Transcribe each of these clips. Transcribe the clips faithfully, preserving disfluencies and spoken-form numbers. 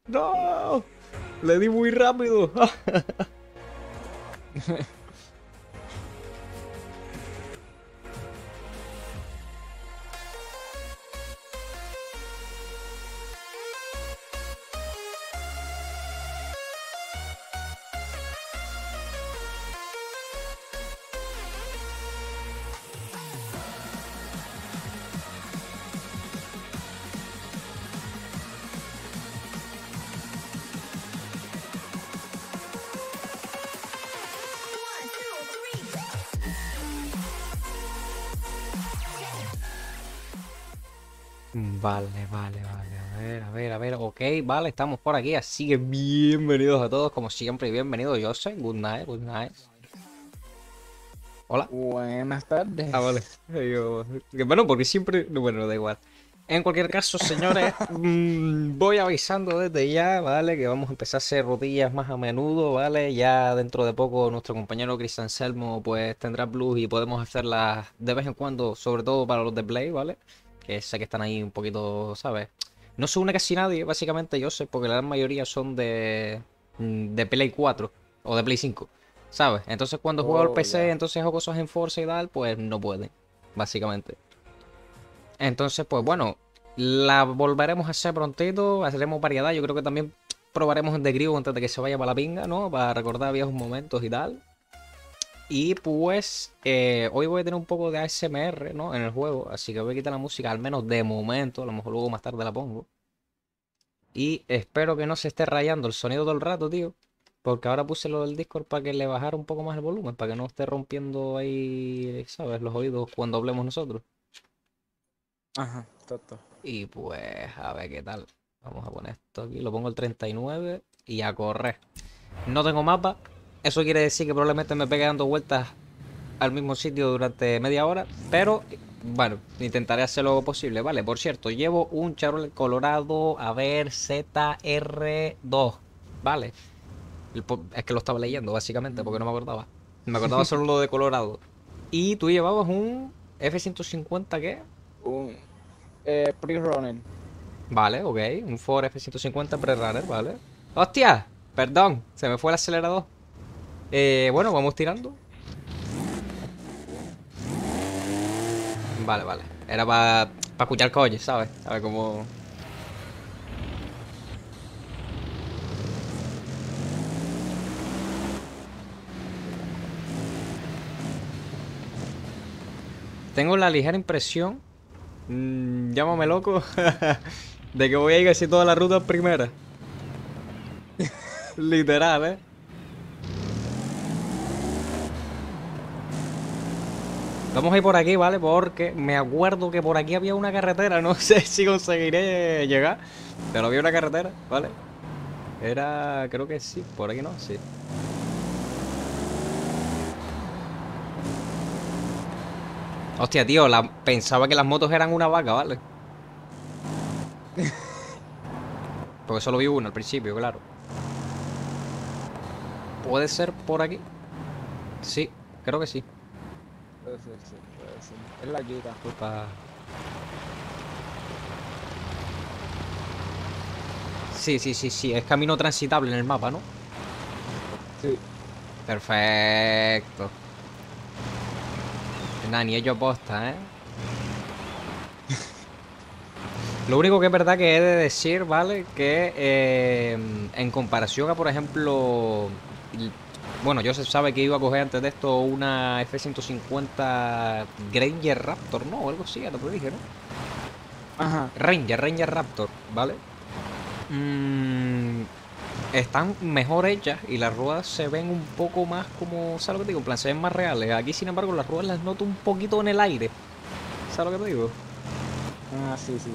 ¡No! Le di muy rápido. Vale, vale, vale. A ver, a ver, a ver. Ok, vale, estamos por aquí. Así que bienvenidos a todos, como siempre. Bienvenido, yo soy. Good night, good night. Hola. Buenas Ah, vale. tardes. Yo- que Bueno, porque siempre. Bueno, da igual. En cualquier caso, señores, mm, voy avisando desde ya, ¿vale? Que vamos a empezar a hacer rodillas más a menudo, ¿vale? Ya dentro de poco nuestro compañero Chris Anselmo pues tendrá blues y podemos hacerlas de vez en cuando, sobre todo para los de Play, ¿vale? Que sé que están ahí un poquito, ¿sabes? No se une casi nadie, básicamente yo sé, porque la gran mayoría son de, mm, de Play cuatro o de Play cinco, ¿sabes? Entonces cuando juego al Oh, P C, ya. entonces hago cosas en Forza y tal, pues no pueden, básicamente. Entonces, pues bueno, la volveremos a hacer prontito, haremos variedad. Yo creo que también probaremos en The Crew antes de que se vaya para la pinga, ¿no? Para recordar viejos momentos y tal. Y pues eh, hoy voy a tener un poco de A S M R, ¿no? En el juego, así que voy a quitar la música, al menos de momento. A lo mejor luego más tarde la pongo. Y espero que no se esté rayando el sonido todo el rato, tío. Porque ahora puse lo del Discord para que le bajara un poco más el volumen, para que no esté rompiendo ahí, ¿sabes? Los oídos cuando hablemos nosotros. Ajá, toto. Y pues, a ver qué tal. Vamos a poner esto aquí. Lo pongo el treinta y nueve y a correr. No tengo mapa. Eso quiere decir que probablemente me pegue dando vueltas al mismo sitio durante media hora. Pero, bueno, intentaré hacer lo posible. Vale, por cierto, llevo un Chevrolet Colorado, a ver, Z R dos. Vale. Es que lo estaba leyendo, básicamente, porque no me acordaba. Me acordaba solo lo de Colorado. Y tú llevabas un F ciento cincuenta, ¿qué? Un eh, pre-runner. Vale, ok. Un Ford F ciento cincuenta Pre-Runner, vale. ¡Hostia! Perdón, se me fue el acelerador. Eh, bueno, vamos tirando. Vale, vale. Era para escuchar coches, ¿sabes? A ver cómo. Tengo la ligera impresión, mm, llámame loco, de que voy a ir casi toda la ruta primera. Literal, ¿eh? Vamos a ir por aquí, ¿vale? Porque me acuerdo que por aquí había una carretera. No sé si conseguiré llegar, pero había una carretera, ¿vale? Era, creo que sí, por aquí no, sí. Hostia, tío, la- pensaba que las motos eran una vaca, ¿vale? Porque solo vi una al principio, claro. ¿Puede ser por aquí? Sí, creo que sí. Puede ser, sí, puede ser. Es la quita. Upa. Sí, sí, sí, sí, es camino transitable en el mapa, ¿no? Sí. Perfecto. Nada, ni ello posta, ¿eh? Lo único que es verdad que he de decir, ¿vale? Que eh, en comparación a, por ejemplo, el- bueno, yo se sabe que iba a coger antes de esto una F ciento cincuenta Granger Raptor, ¿no? O algo así, ahora te dije, ¿no? Ajá. Ranger, Ranger Raptor, ¿vale? Mm, están mejor hechas y las ruedas se ven un poco más como, ¿sabes lo que te digo? En plan, se ven más reales. Aquí, sin embargo, las ruedas las noto un poquito en el aire. ¿Sabes lo que te digo? Ah, sí, sí.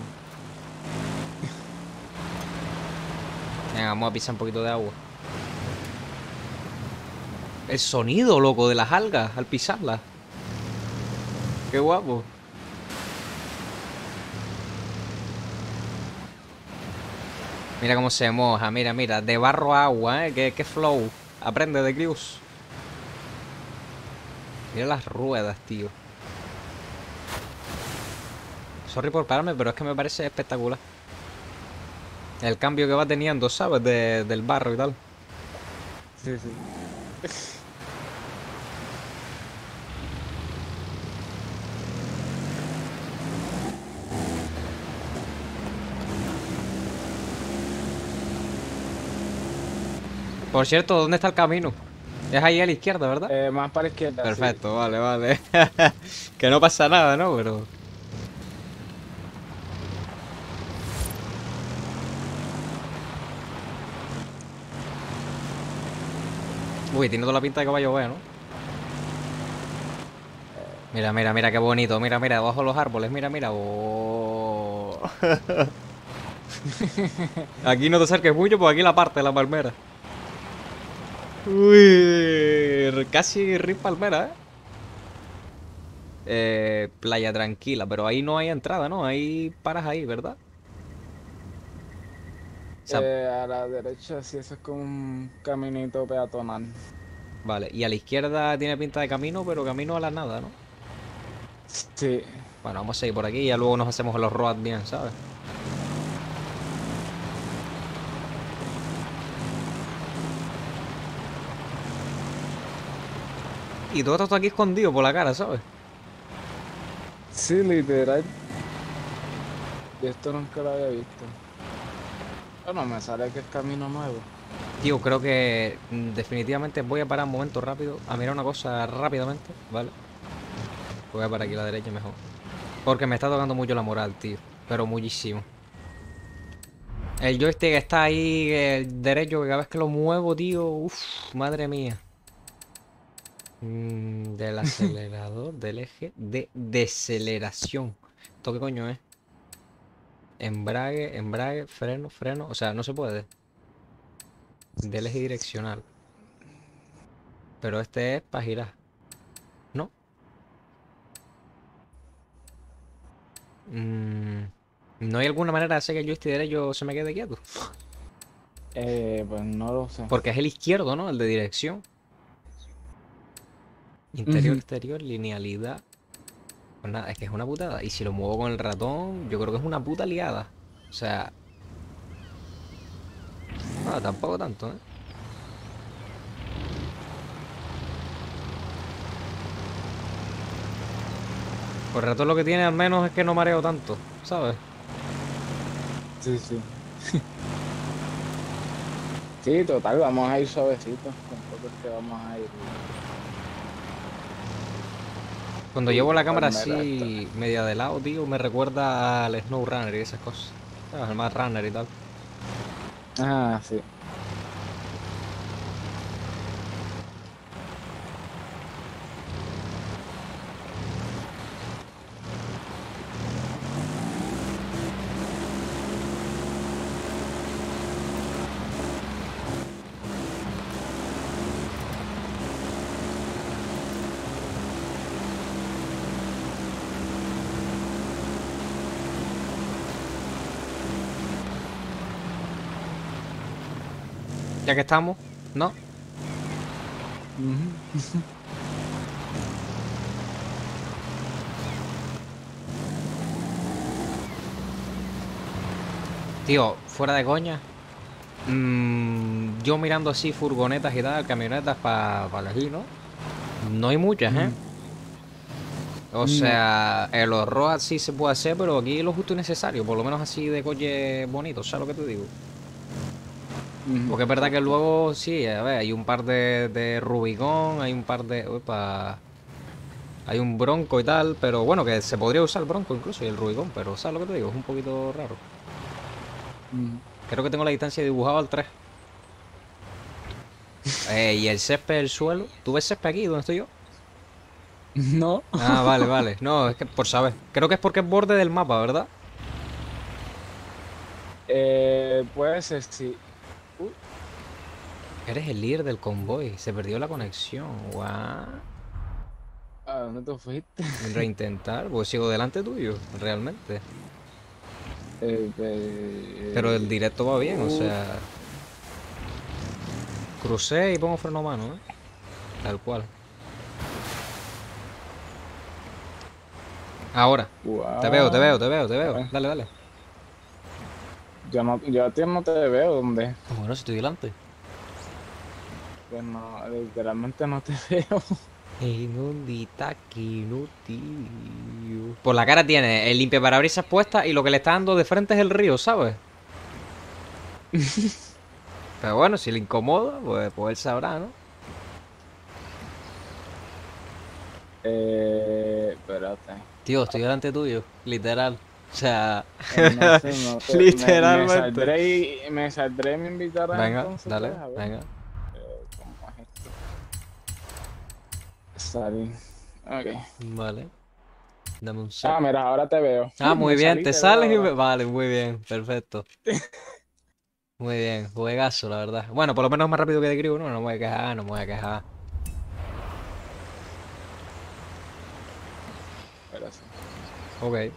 Venga, vamos a pisar un poquito de agua. El sonido, loco, de las algas al pisarlas. Qué guapo. Mira cómo se moja, mira, mira. De barro a agua, ¿eh? Qué, qué flow. Aprende de Crius. Mira las ruedas, tío. Sorry por pararme, pero es que me parece espectacular. El cambio que va teniendo, ¿sabes? De- del barro y tal. Sí, sí. Por cierto, ¿dónde está el camino? Es ahí a la izquierda, ¿verdad? Eh, más para la izquierda, sí. Perfecto, vale, vale. Que no pasa nada, ¿no? Pero... Uy, tiene toda la pinta de caballo vea, ¿no? Mira, mira, mira qué bonito. Mira, mira, debajo de los árboles. Mira, mira. Oh. Aquí no te acerques mucho, porque aquí la parte de la palmera. Uy, casi Río Palmera, ¿eh? Eh, playa tranquila, pero ahí no hay entrada, ¿no? Ahí paras ahí, ¿verdad? O sea, Eh, a la derecha, sí, eso es como un caminito peatonal. vale. Y a la izquierda tiene pinta de camino, pero camino a la nada, ¿no? Sí. Bueno, vamos a seguir por aquí y ya luego nos hacemos los roads bien, ¿sabes? Y todo esto está aquí escondido por la cara, ¿sabes? Sí, literal. Yo esto nunca lo había visto. Bueno, me sale que es camino nuevo. Tío, creo que mm, definitivamente voy a parar un momento rápido a mirar una cosa rápidamente, ¿vale? Voy a parar aquí a la derecha mejor. Porque me está tocando mucho la moral, tío. Pero muchísimo. El joystick está ahí, el derecho, que cada vez que lo muevo, tío. Uff, madre mía. Mm, del acelerador, del eje de deceleración. ¿Esto qué coño es? Embrague, embrague, freno, freno. O sea, no se puede. Del eje direccional. Pero este es para girar. ¿No? Mm, ¿no hay alguna manera de hacer que el joystick derecho se me quede quieto? Eh, pues no lo sé. Porque es el izquierdo, ¿no? El de dirección. Interior, Ujú. exterior, linealidad. Pues nada, es que es una putada. Y si lo muevo con el ratón, yo creo que es una puta liada. O sea, ah, tampoco tanto, ¿eh? Por el ratón lo que tiene al menos es que no mareo tanto, ¿sabes? Sí, sí. Sí, total, vamos a ir suavecitos. Tampoco es que vamos a ir. Cuando Uy, llevo la la cámara palmera esta. así media de lado, tío, me recuerda al Snow Runner y esas cosas. ¿Sabes? El más runner y tal. Ah, sí. Ya que estamos, ¿no? Ujú. Tío, fuera de coña. mm, yo mirando así furgonetas y tal, camionetas para elegir, ¿no? No hay muchas, ¿eh? Ujú. O No. sea, el horror sí se puede hacer, pero aquí lo justo y necesario, por lo menos así de coche bonito, ¿sabes lo que te digo? Ujú. Porque es verdad que Exacto. luego sí, a ver, hay un par de, de Rubicon, hay un par de... Uepa, hay un Bronco y tal, pero bueno, que se podría usar el Bronco incluso y el Rubicon, pero ¿sabes lo que te digo? Es un poquito raro. Ujú. Creo que tengo la distancia dibujada al tres. Eh, y el césped del suelo. ¿Tú ves césped aquí, donde estoy yo? No. Ah, vale, vale. No, es que por saber. Creo que es porque es borde del mapa, ¿verdad? Eh, puede ser, sí. Uy, Eres el líder del convoy. Se perdió la conexión. Guau. ¿a dónde te fuiste? Reintentar. Pues sigo delante tuyo, realmente. Eh, Pero el eh, directo va bien, o uf, sea. Crucé y pongo freno a mano, ¿eh? Tal cual. Ahora. Te veo, te veo, wow. te veo, te A veo. ver. Dale, dale. Yo no, yo a ti no te veo, ¿dónde? Bueno, si estoy delante. Pues no, literalmente no te veo. En un ditaque tío. Por la cara tiene el limpiaparabrisas puesta y lo que le está dando de frente es el río, ¿sabes? Pero bueno, si le incomoda, pues, pues él sabrá, ¿no? Eh, espérate. Tío, estoy delante tuyo, literal. O sea, Eh, no sé, no sé. Me, me literalmente. saldré y me saldré y me invitarás Venga, entonces, pues, dale, a ver. venga. Eh, ¿cómo es esto? Salir. Ok. Vale, dame un sec. Ah, mira, ahora te veo. Ah, muy Me bien, salí y te te veo sales y me... ahora. Vale, muy bien, perfecto. Muy bien, juegazo, la verdad. Bueno, por lo menos más rápido que de Crew, ¿no? No me voy a quejar, no me voy a quejar. Pero sí. Ok.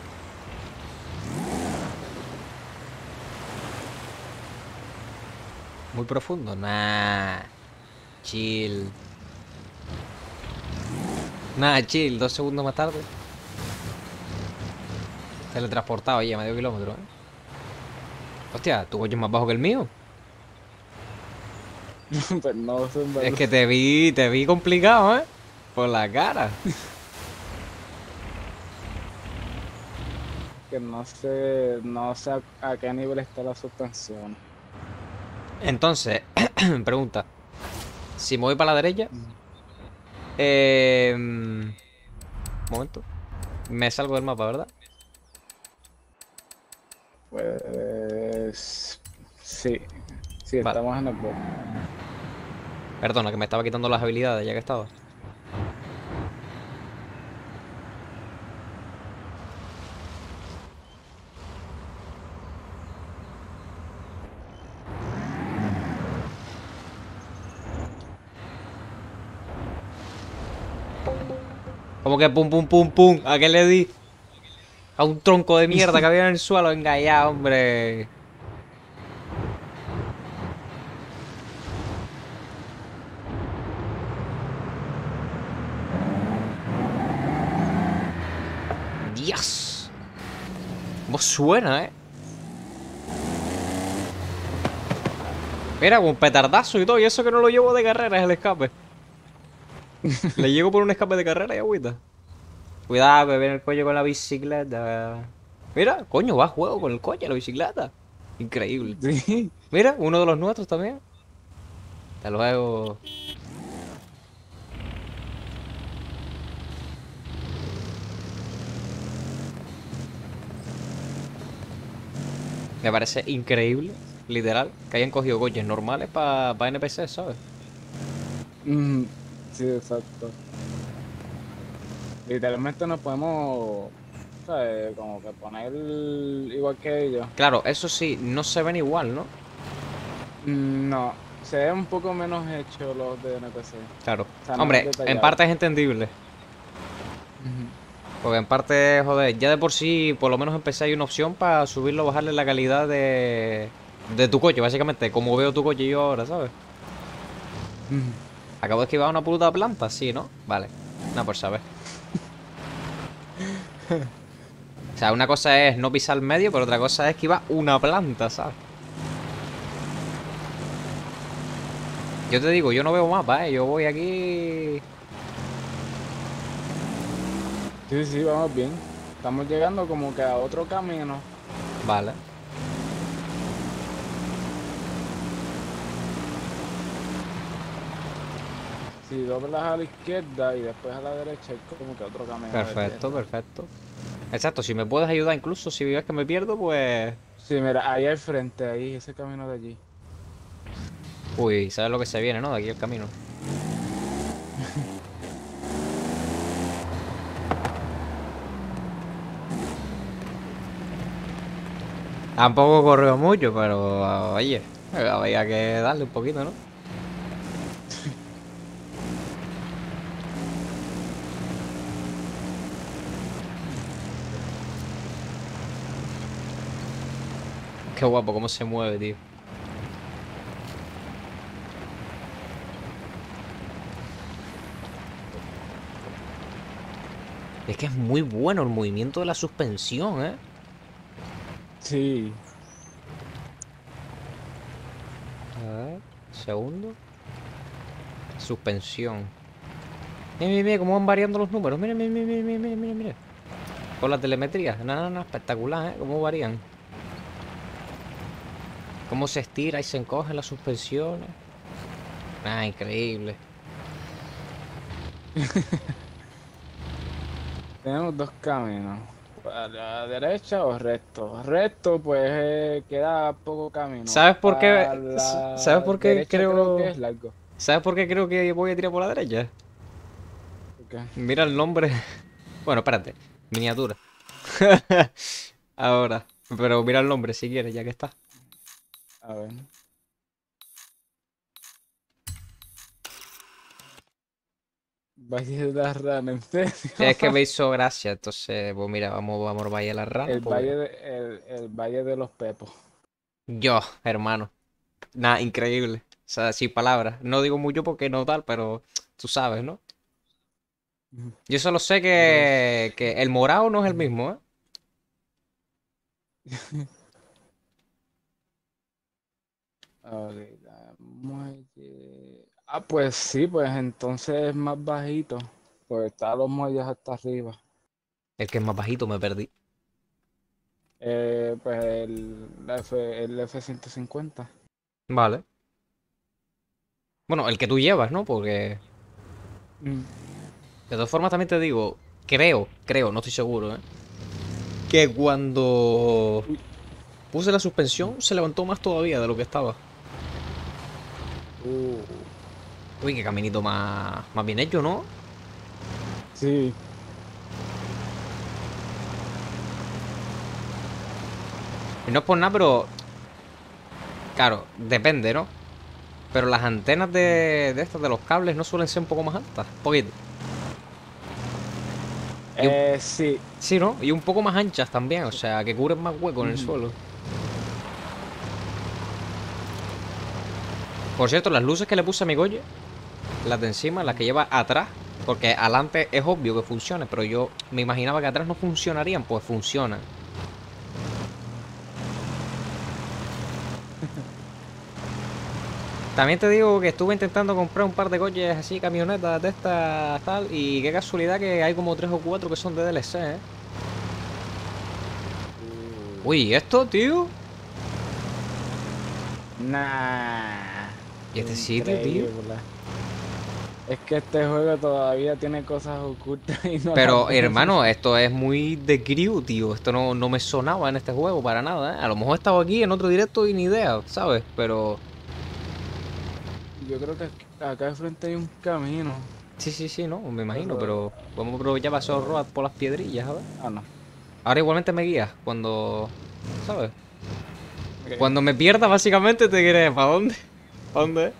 Muy profundo. Nah. Chill. Nah, chill. Dos segundos más tarde. Teletransportado ya, medio kilómetro, ¿eh? Hostia, tu coche es más bajo que el mío. Pues no sé, en Es verdad. que te vi, te vi complicado, ¿eh? Por la cara. Que no sé, no sé a, a qué nivel está la suspensión. Entonces, pregunta. Si me voy para la derecha, Mm. eh... un momento. Me salgo del mapa, ¿verdad? Pues sí, sí, Vale. estamos en el bot. Perdona, que me estaba quitando las habilidades ya que estaba. Como que pum, pum, pum, pum. ¿A qué le di? A un tronco de mierda que había en el suelo. Venga ya, hombre. Dios. ¿Cómo suena, eh? Mira, con un petardazo y todo. Y eso que no lo llevo de carrera es el escape. Le llego por un escape de carrera y agüita. Cuidado, que viene el coño con la bicicleta. Mira, coño, va a juego con el coche, la bicicleta. Increíble. Sí, Mira, uno de los nuestros también. Hasta luego. Me parece increíble, literal, que hayan cogido coches normales para N P C, ¿sabes? mm, sí, exacto. Literalmente nos podemos, ¿sabes? Como que poner igual que ellos. Claro, eso sí, no se ven igual, ¿no? Mm, no, se ve un poco menos hecho los de N P C. Claro. O sea, menos Hombre, en detallado. parte es entendible. Ujú. Porque en parte, joder, ya de por sí, por lo menos en P C hay una opción para subirlo o bajarle la calidad de, de tu coche, básicamente, como veo tu coche yo ahora, ¿sabes? Ujú. Acabo de esquivar una puta planta, sí, ¿no? Vale. No, por saber. O sea, una cosa es no pisar el medio, pero otra cosa es esquivar una planta, ¿sabes? Yo te digo, yo no veo mapa, ¿eh? Yo voy aquí... Sí, sí, vamos bien. Estamos llegando como que a otro camino. Vale. Si doblas a la izquierda y después a la derecha, es como que otro camino de Perfecto, tierra. perfecto. Exacto, si me puedes ayudar incluso si ves que me pierdo, pues... Sí, mira, ahí al frente, ahí, ese camino de allí. Uy, sabes lo que se viene, ¿no? De aquí el camino. Tampoco corrió mucho, pero... Oye, había que darle un poquito, ¿no? Qué guapo cómo se mueve, tío. Es que es muy bueno el movimiento de la suspensión, ¿eh? Sí. A ver, segundo. Suspensión. Mira, mira, mira cómo van variando los números. Mira, mira, mira, mira, mira, mira, mira. Con la telemetría. No, no, no, espectacular, ¿eh? Cómo varían. Cómo se estira y se encogen las suspensiones. Ah, increíble. Tenemos dos caminos. ¿Para la derecha o recto? Recto, pues eh, queda poco camino. ¿Sabes por Para qué? ¿Sabes la por qué derecha creo que creo? es largo. ¿Sabes por qué creo que voy a tirar por la derecha? Ok, Mira el nombre. Bueno, espérate. Miniatura. Ahora. Pero mira el nombre si quieres, ya que está. a ver. Valle de la Rana, ¿en serio? Es que me hizo gracia, entonces, pues mira, vamos, vamos al Valle de la Rana, El porque Valle de, el, el Valle de los Pepos. yo, hermano, nada, increíble. O sea, sin palabras. No digo mucho porque no tal, pero tú sabes, ¿no? Ujú. Yo solo sé Pero, que, que el morado no es el ujú. mismo, ¿eh? Ok, la muelle. Ah, pues sí, pues entonces es más bajito. Pues están los muelles hasta arriba. El que es más bajito me perdí. Eh, pues el, la F, el F ciento cincuenta. Vale. Bueno, el que tú llevas, ¿no? Porque, Mm. de todas formas, también te digo, creo, creo, no estoy seguro, ¿eh? Que cuando Uy. puse la suspensión se levantó más todavía de lo que estaba. Uh, Uy, qué caminito más, más bien hecho, ¿no? sí. Y no es por nada, pero claro, depende, ¿no? Pero las antenas de, de estas, de los cables, no suelen ser un poco más altas. Un poquito. Y un- Eh, sí. sí, ¿no? Y un poco más anchas también, o sea, que cubren más hueco en el Ujú. suelo. Por cierto, las luces que le puse a mi coche, las de encima, las que lleva atrás, porque adelante es obvio que funcione, pero yo me imaginaba que atrás no funcionarían, pues funcionan. También te digo que estuve intentando comprar un par de coches así, camionetas de estas, tal, y qué casualidad que hay como tres o cuatro que son de D L C, ¿eh? Uh, Uy, ¿y esto, tío? nah. ¿Y este sitio, tío? Increíble. Es que este juego todavía tiene cosas ocultas y no las Pero, vemos. hermano, esto es muy de crew, tío. Esto no, no me sonaba en este juego para nada, ¿eh? A lo mejor estaba aquí en otro directo y ni idea, ¿sabes? Pero... Yo creo que aquí- acá al frente hay un camino. Sí, sí, sí, no, me imagino, Pero, pero vamos a aprovechar para esos road por las piedrillas, a ver. ah, no. Ahora igualmente me guías cuando... ¿Sabes? Ok. Cuando me pierda, básicamente te diré, ¿para dónde? ¿Para dónde?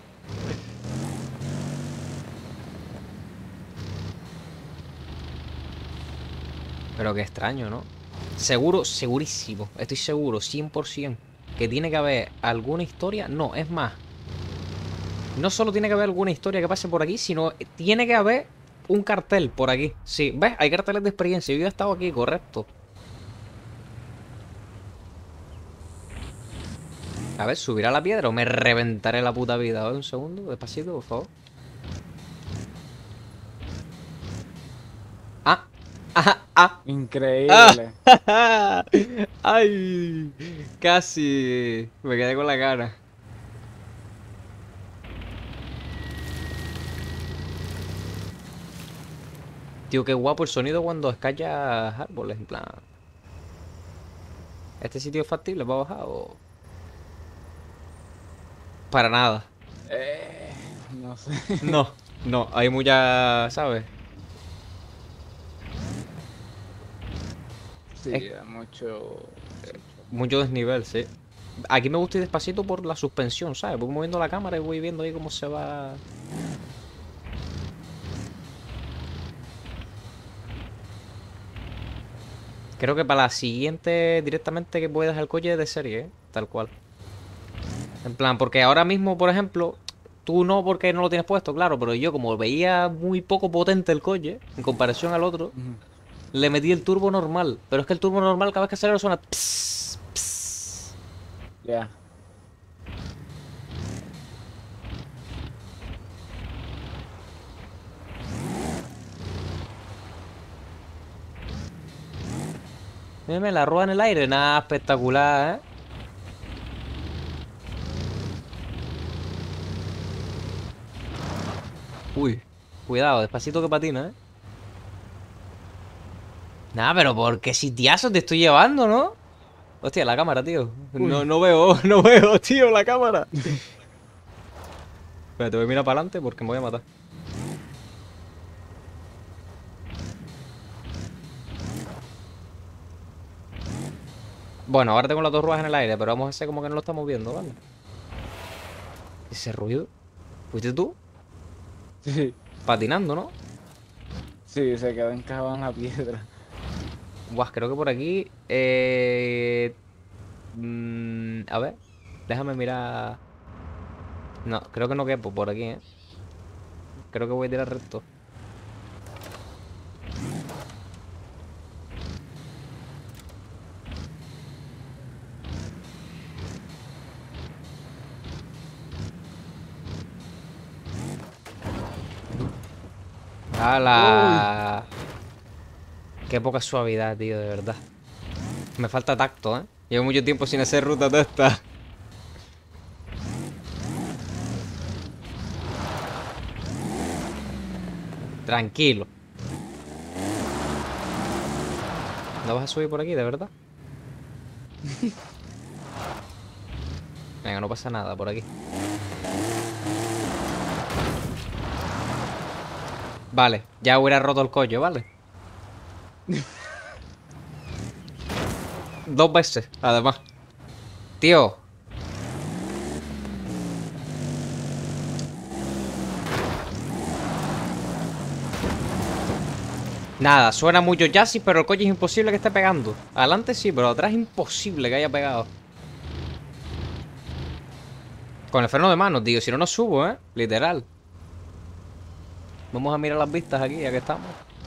Pero qué extraño, ¿no? Seguro, segurísimo, estoy seguro, cien por ciento, que tiene que haber alguna historia. No, es más, no solo tiene que haber alguna historia que pase por aquí, sino tiene que haber un cartel por aquí. Sí, ¿ves? Hay carteles de experiencia. Yo he estado aquí, correcto. A ver, ¿subirá la piedra o me reventaré la puta vida? A ver, un segundo, despacito, por favor. Ah, ah, ah, Increíble. ah. Ay, casi me quedé con la cara. Tío, qué guapo el sonido cuando escallas árboles, en plan. ¿Este sitio es factible para bajar o...? Para nada. Eh, no sé. No, no, hay mucha, ¿sabes? Es Sí, da mucho, mucho. mucho desnivel, sí. Aquí me gusta ir despacito por la suspensión, ¿sabes? Voy moviendo la cámara y voy viendo ahí cómo se va. Creo que para la siguiente directamente que puedas el coche de serie, ¿eh? Tal cual. En plan, porque ahora mismo, por ejemplo, tú no porque no lo tienes puesto, claro, pero yo como veía muy poco potente el coche en comparación al otro, Ujú. le metí el turbo normal. Pero es que el turbo normal cada vez que acelero suena... pss, pss. Ya. Mírame la rueda en el aire. Nada, espectacular, ¿eh? Uy, cuidado, despacito que patina, ¿eh? Nada, pero ¿por qué sitiazo te estoy llevando, no? Hostia, la cámara, tío. No, Uy. no veo, no veo, tío, la cámara. Espérate, voy a mirar para adelante porque me voy a matar. Bueno, ahora tengo las dos ruedas en el aire, pero vamos a hacer como que no lo estamos viendo, ¿vale? Ese ruido. ¿Fuiste tú? Sí, Patinando, ¿no? sí, se quedó encajado en la piedra. Buah, creo que por aquí. Eh... mm, a ver, déjame mirar. No, creo que no quepo por aquí, ¿eh? Creo que voy a tirar recto. Uy, ¡Hala! Qué poca suavidad, tío, de verdad. Me falta tacto, ¿eh? Llevo mucho tiempo sin hacer ruta de esta. Tranquilo. ¿No vas a subir por aquí, de verdad? Venga, no pasa nada por aquí. Vale, ya hubiera roto el collo, ¿vale? Dos veces, además. Tío. Nada, suena mucho chasis, pero el coche es imposible que esté pegando. Adelante sí, pero atrás es imposible que haya pegado. Con el freno de mano, tío. Si no, no subo, ¿eh? Literal. Vamos a mirar las vistas aquí, ya que estamos.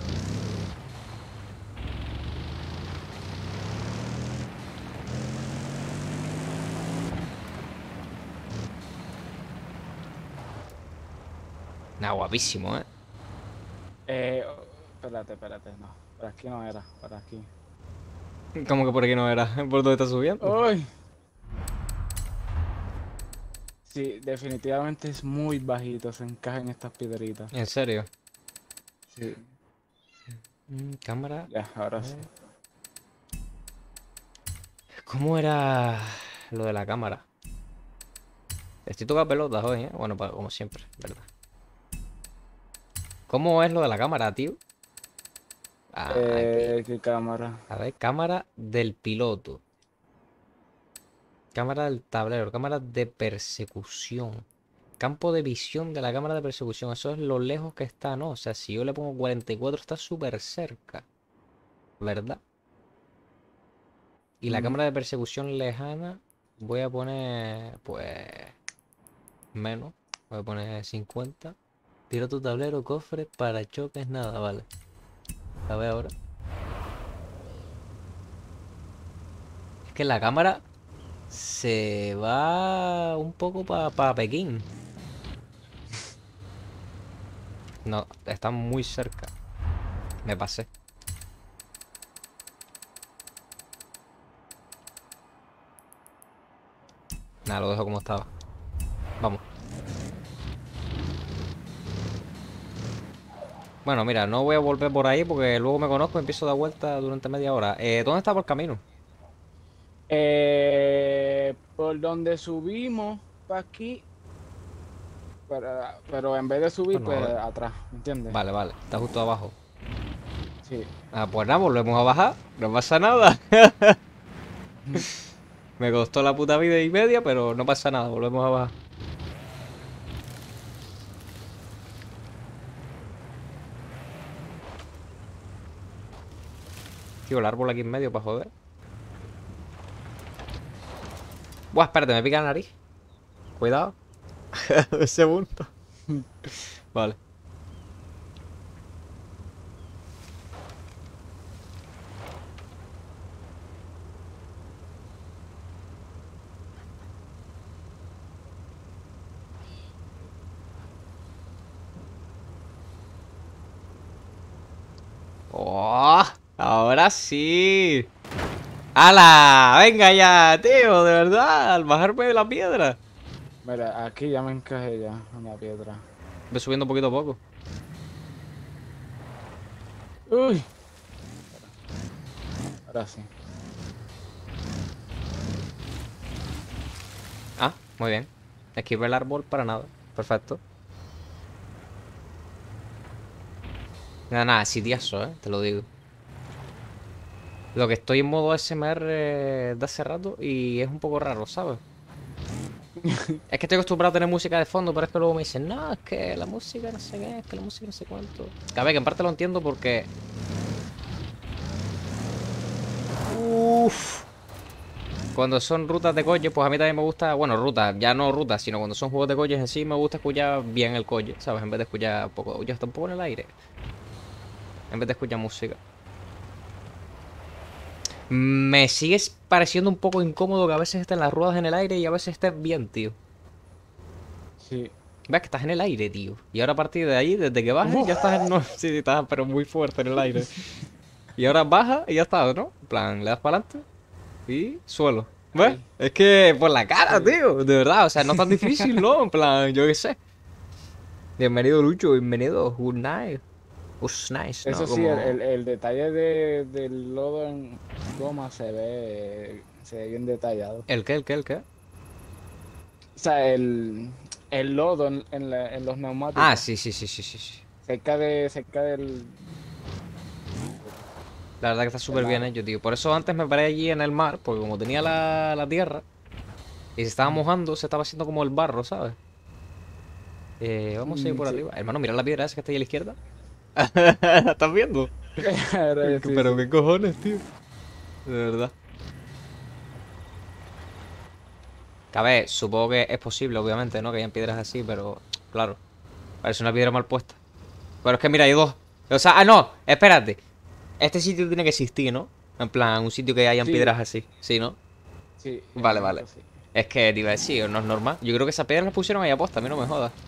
Nah, guapísimo, ¿eh? eh, espérate, espérate, no, por aquí no era, por aquí. ¿Cómo que por aquí no era? ¿Por dónde está subiendo? Uy, sí, definitivamente es muy bajito, se encaja en estas piedritas. En serio. Sí, Mm, cámara. ya, ahora sí. ¿Cómo era lo de la cámara? Estoy tocando pelotas hoy, ¿eh? Bueno, pa- como siempre, ¿verdad? ¿Cómo es lo de la cámara, tío? Ah, aquí. Eh, ¿qué cámara? A ver, cámara del piloto. Cámara del tablero, cámara de persecución. Campo de visión de la cámara de persecución. Eso es lo lejos que está, ¿no? O sea, si yo le pongo cuarenta y cuatro está súper cerca. ¿Verdad? Y la Mm, cámara de persecución lejana voy a poner, pues, menos. Voy a poner cincuenta. Tira tu tablero, cofre, parachoques, nada, vale. A ver ahora. Es que la cámara se va un poco para Pekín. No, está muy cerca. Me pasé. Nada, lo dejo como estaba. Vamos. Bueno, mira, no voy a volver por ahí porque luego me conozco y empiezo a dar vueltas durante media hora. Eh, ¿dónde está por camino? Eh, por donde subimos, para aquí, pero, pero en vez de subir, Bueno, pues a ver. atrás, ¿entiendes? Vale, vale. Está justo abajo. Sí. Ah, pues nada, volvemos a bajar. No pasa nada. Me costó la puta vida y media, pero no pasa nada. Volvemos a bajar. Tío, el árbol aquí en medio para joder. Buah, espérate, me pica la nariz. Cuidado. Ese punto. Vale. ¡Oh! Ahora sí. ¡Hala! ¡Venga ya, tío! De verdad, al bajarme de la piedra. Mira, aquí ya me encajé ya en la piedra. Voy subiendo poquito a poco. Uy. Ahora sí. Ah, muy bien. Esquivé el árbol para nada. Perfecto. Nada, nada, sitiazo, eh, te lo digo. Lo que estoy en modo A S M R de hace rato y es un poco raro, ¿sabes? Es que estoy acostumbrado a tener música de fondo, pero es que luego me dicen, no, es que la música no sé qué, es que la música no sé cuánto. Que a ver, que en parte lo entiendo porque... Uff. Cuando son rutas de coche, pues a mí también me gusta, bueno, rutas, ya no rutas, sino cuando son juegos de coches en sí, me gusta escuchar bien el coche, ¿sabes? En vez de escuchar un poco, yo está un poco en el aire, en vez de escuchar música. Me sigue pareciendo un poco incómodo que a veces estén las ruedas en el aire y a veces estén bien, tío. Sí. Ves que estás en el aire, tío. Y ahora a partir de ahí, desde que bajes, ya estás en... No, sí, sí, estás pero muy fuerte en el aire. Y ahora baja y ya está, ¿no? En plan, le das para adelante y suelo. ¿Ves? Ahí. Es que por la cara, Sí. tío. De verdad, o sea, no es tan difícil, ¿no? En plan, yo qué sé. Bienvenido, Lucho. Bienvenido. Good night. Was nice, ¿no? Eso sí, el, Como... el, el detalle de, del lodo en goma se ve, se ve bien detallado. ¿El qué? ¿El qué? ¿El qué? O sea, el, el lodo en, en la- en los Ah, neumáticos, sí, sí, sí, sí, sí, sí. cerca de, cerca del, La verdad que está del súper bien aro. hecho, tío. Por eso antes me paré allí en el mar, porque como tenía la, la tierra y se estaba mojando, se estaba haciendo como el barro, ¿sabes? Eh, vamos a ir Mm, por sí. arriba. Hermano, mira la piedra esa que está ahí a la izquierda. ¿La estás viendo? Ahora sí, Pero sí. qué cojones, tío. De verdad. Que a ver, supongo que es posible, obviamente, ¿no? Que hayan piedras así, pero claro, parece una piedra mal puesta. Pero es que mira, hay dos. O sea, ah, no, espérate. Este sitio tiene que existir, ¿no? En plan, un sitio que hayan Sí, piedras así. Sí, ¿no? sí, Vale, en vale. eso sí. Es que te iba a decir, no es normal. Yo creo que esas piedras las pusieron ahí a posta, a mí no me jodas.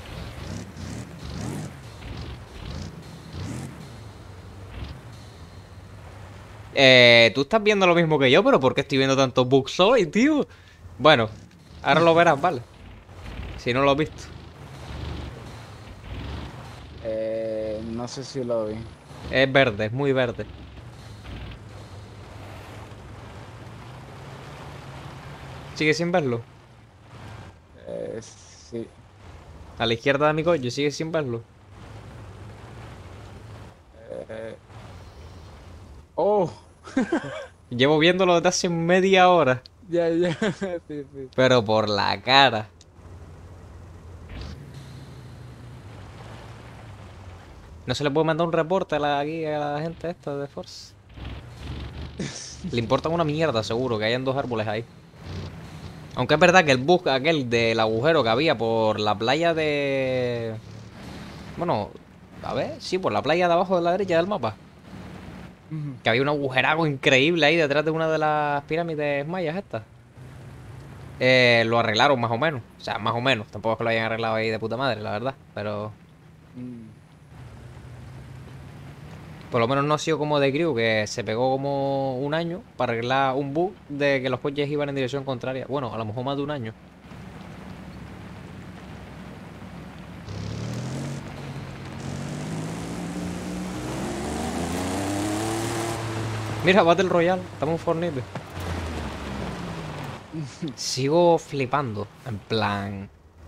Eh, tú estás viendo lo mismo que yo, pero ¿por qué estoy viendo tantos bugs hoy, tío? Bueno, ahora lo verás, ¿vale? Si no lo has visto. Eh, no sé si lo vi. Es verde, es muy verde. ¿Sigue sin verlo? Eh, sí. A la izquierda de mi coche, sigue sin verlo. Eh, oh, Llevo viéndolo desde hace media hora. ya, ya. Sí, sí. Pero por la cara. No se le puede mandar un reporte a la, aquí a la gente esta de Force. Le importa una mierda, seguro, que hayan dos árboles ahí. Aunque es verdad que el bug aquel del agujero que había por la playa de... Bueno, a ver, sí, por la playa de abajo de la derecha del mapa. Ujú. Que había un agujerago increíble ahí detrás de una de las pirámides mayas estas. Eh, lo arreglaron más o menos. O sea, más o menos. Tampoco es que lo hayan arreglado ahí de puta madre, la verdad. Pero Mm. por lo menos no ha sido como de Crew, que se pegó como un año para arreglar un bug de que los coches iban en dirección contraria. Bueno, a lo mejor más de un año. Mira, Battle Royale, estamos en Fortnite. Sigo flipando. En plan.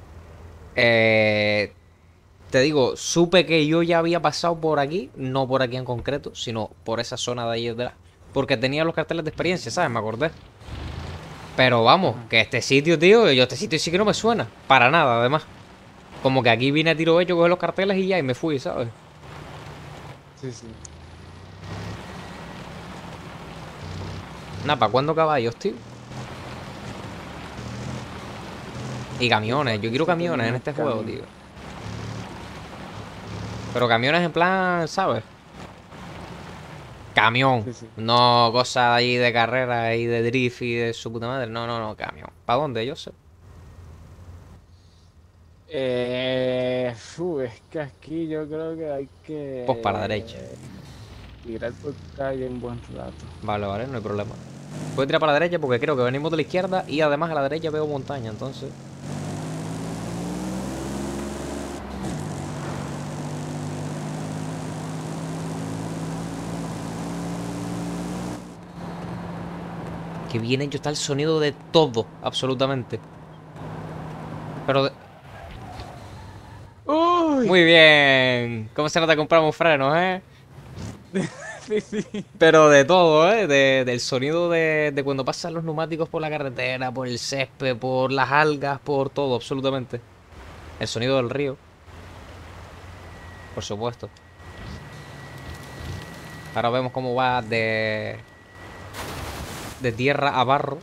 Eh, te digo, supe que yo ya había pasado por aquí, no por aquí en concreto, sino por esa zona de ahí detrás. Porque tenía los carteles de experiencia, ¿sabes? Me acordé. Pero vamos, Ajá. que este sitio, tío, yo este sitio sí que no me suena. Para nada, además. Como que aquí vine a tiro hecho, cogí los carteles y ya, y me fui, ¿sabes? Sí, sí. Nada, ¿para cuándo caballos, tío? Y Uf, camiones, yo aquí quiero sí camiones en tenemos este juego, camino. tío. Pero camiones en plan, ¿sabes? Camión. Sí, sí. No cosas ahí de carrera y de drift y de su puta madre. No, no, no, camión. ¿Para dónde? Yo sé. Eh, fu, es que aquí yo creo que hay Pues para la derecha. que tirar por calle un buen rato. Vale, vale, no hay problema. Voy a tirar para la derecha porque creo que venimos de la izquierda y además a la derecha veo montaña, entonces... Que bien hecho está el sonido de todo, absolutamente. Pero... De... ¡Uy! Muy bien. ¿Cómo se nota que compramos frenos, eh? Sí, sí. Pero de todo, ¿eh? De- del sonido de, de cuando pasan los neumáticos por la carretera, por el césped, por las algas, por todo, absolutamente. El sonido del río. Por supuesto. Ahora vemos cómo va de... De tierra a barro.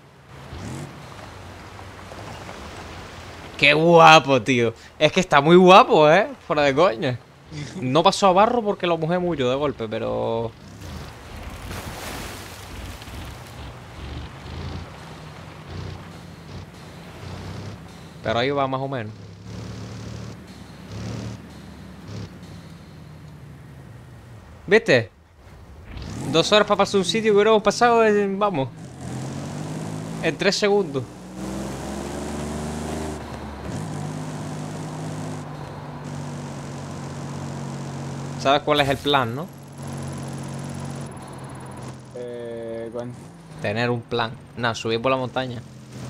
¡Qué guapo, tío! Es que está muy guapo, ¿eh? Fuera de coña. No pasó a barro porque lo mojé mucho de golpe, pero... Pero ahí va más o menos. ¿Viste? Dos horas para pasar un sitio que hubiéramos pasado en... Vamos. En tres segundos. ¿Sabes cuál es el plan, no? Eh, ¿cuál? Tener un plan. Nada, subir por la montaña.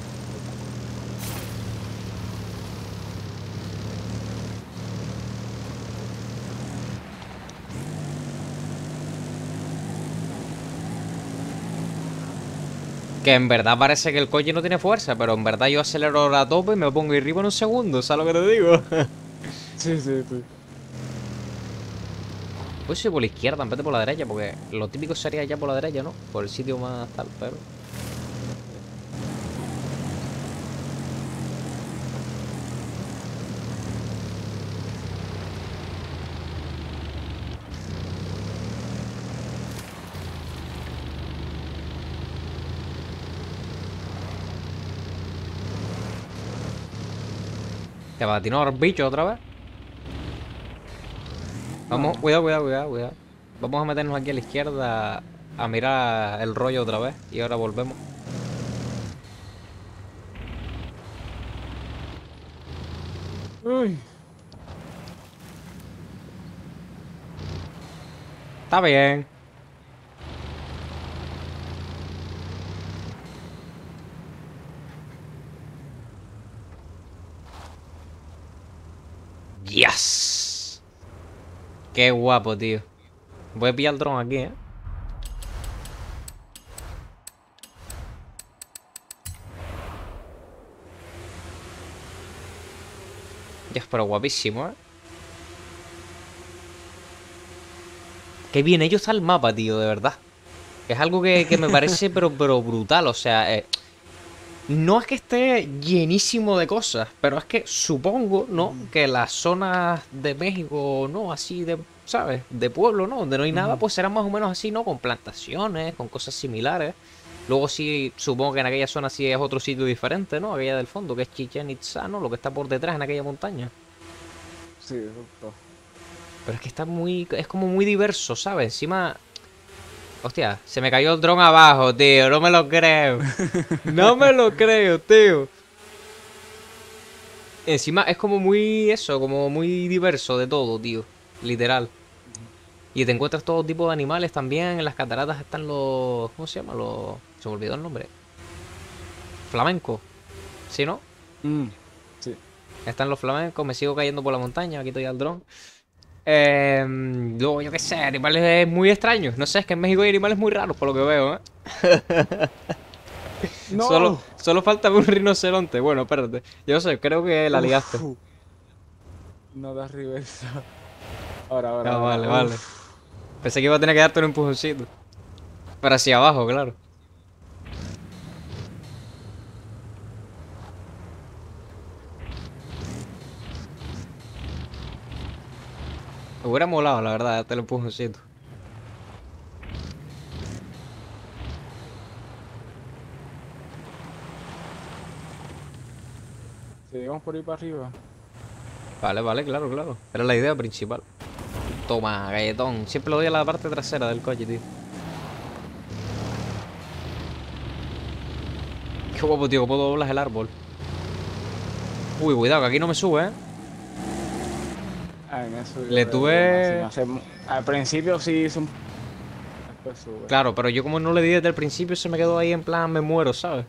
Que en verdad parece que el coche no tiene fuerza, pero en verdad yo acelero a tope y me pongo arriba en un segundo, ¿sabes lo que te digo? Sí, sí, sí. Pues ir por la izquierda en vez de por la derecha, porque lo típico sería ya por la derecha, ¿no? Por el sitio más tal, pero... ¿Te va a tirar bicho otra vez? Vamos, No. cuidado, cuidado, cuidado, cuidado. Vamos a meternos aquí a la izquierda a mirar el rollo otra vez y ahora volvemos. Uy. Está bien. ¡Yes! Qué guapo, tío. Voy a pillar el dron aquí, ¿eh? Ya, pero guapísimo, ¿eh? Qué bien hecho está el mapa, tío, de verdad. Es algo que, que me parece pero, pero brutal, o sea... Eh, no es que esté llenísimo de cosas, pero es que supongo, ¿no? Que las zonas de México, ¿no? Así de, ¿sabes? De pueblo, ¿no? Donde no hay nada, Ujú. pues serán más o menos así, ¿no? Con plantaciones, con cosas similares. Luego sí, supongo que en aquella zona sí es otro sitio diferente, ¿no? Aquella del fondo, que es Chichén Itzá, ¿no? Lo que está por detrás en aquella montaña. Sí, justo. Pero es que está muy... Es como muy diverso, ¿sabes? Encima... Hostia, se me cayó el dron abajo, tío. No me lo creo. No me lo creo, tío. Encima es como muy eso, como muy diverso de todo, tío. Literal. Y te encuentras todo tipo de animales también. En las cataratas están los... ¿Cómo se llama? Los... Se me olvidó el nombre. Flamenco. ¿Sí, no? Mm, sí. Están los flamencos. Me sigo cayendo por la montaña. Quito ya el dron. Eh, luego, yo qué sé, animales muy extraños. No sé, es que en México hay animales muy raros, por lo que veo, ¿eh? Solo, ¡No! solo falta un rinoceronte. Bueno, espérate. Yo no sé, creo que la liaste. Uf. No das reversa. Ahora, ahora, Ah, ahora. vale, vale. Uf. Pensé que iba a tener que darte un empujoncito. Pero hacia abajo, claro. Me hubiera molado, la verdad, darte el empujoncito. Seguimos por ahí para arriba. Vale, vale, claro, claro. Era la idea principal. Toma, galletón. Siempre lo doy a la parte trasera del coche, tío. Qué guapo, tío, cómo doblas el árbol. Uy, cuidado, que aquí no me sube, ¿eh? A mí me subió Le de tuve... una, sí, me hace- al principio sí hizo un... Después sube. Claro, pero yo como no le di desde el principio, se me quedó ahí en plan, me muero, ¿sabes?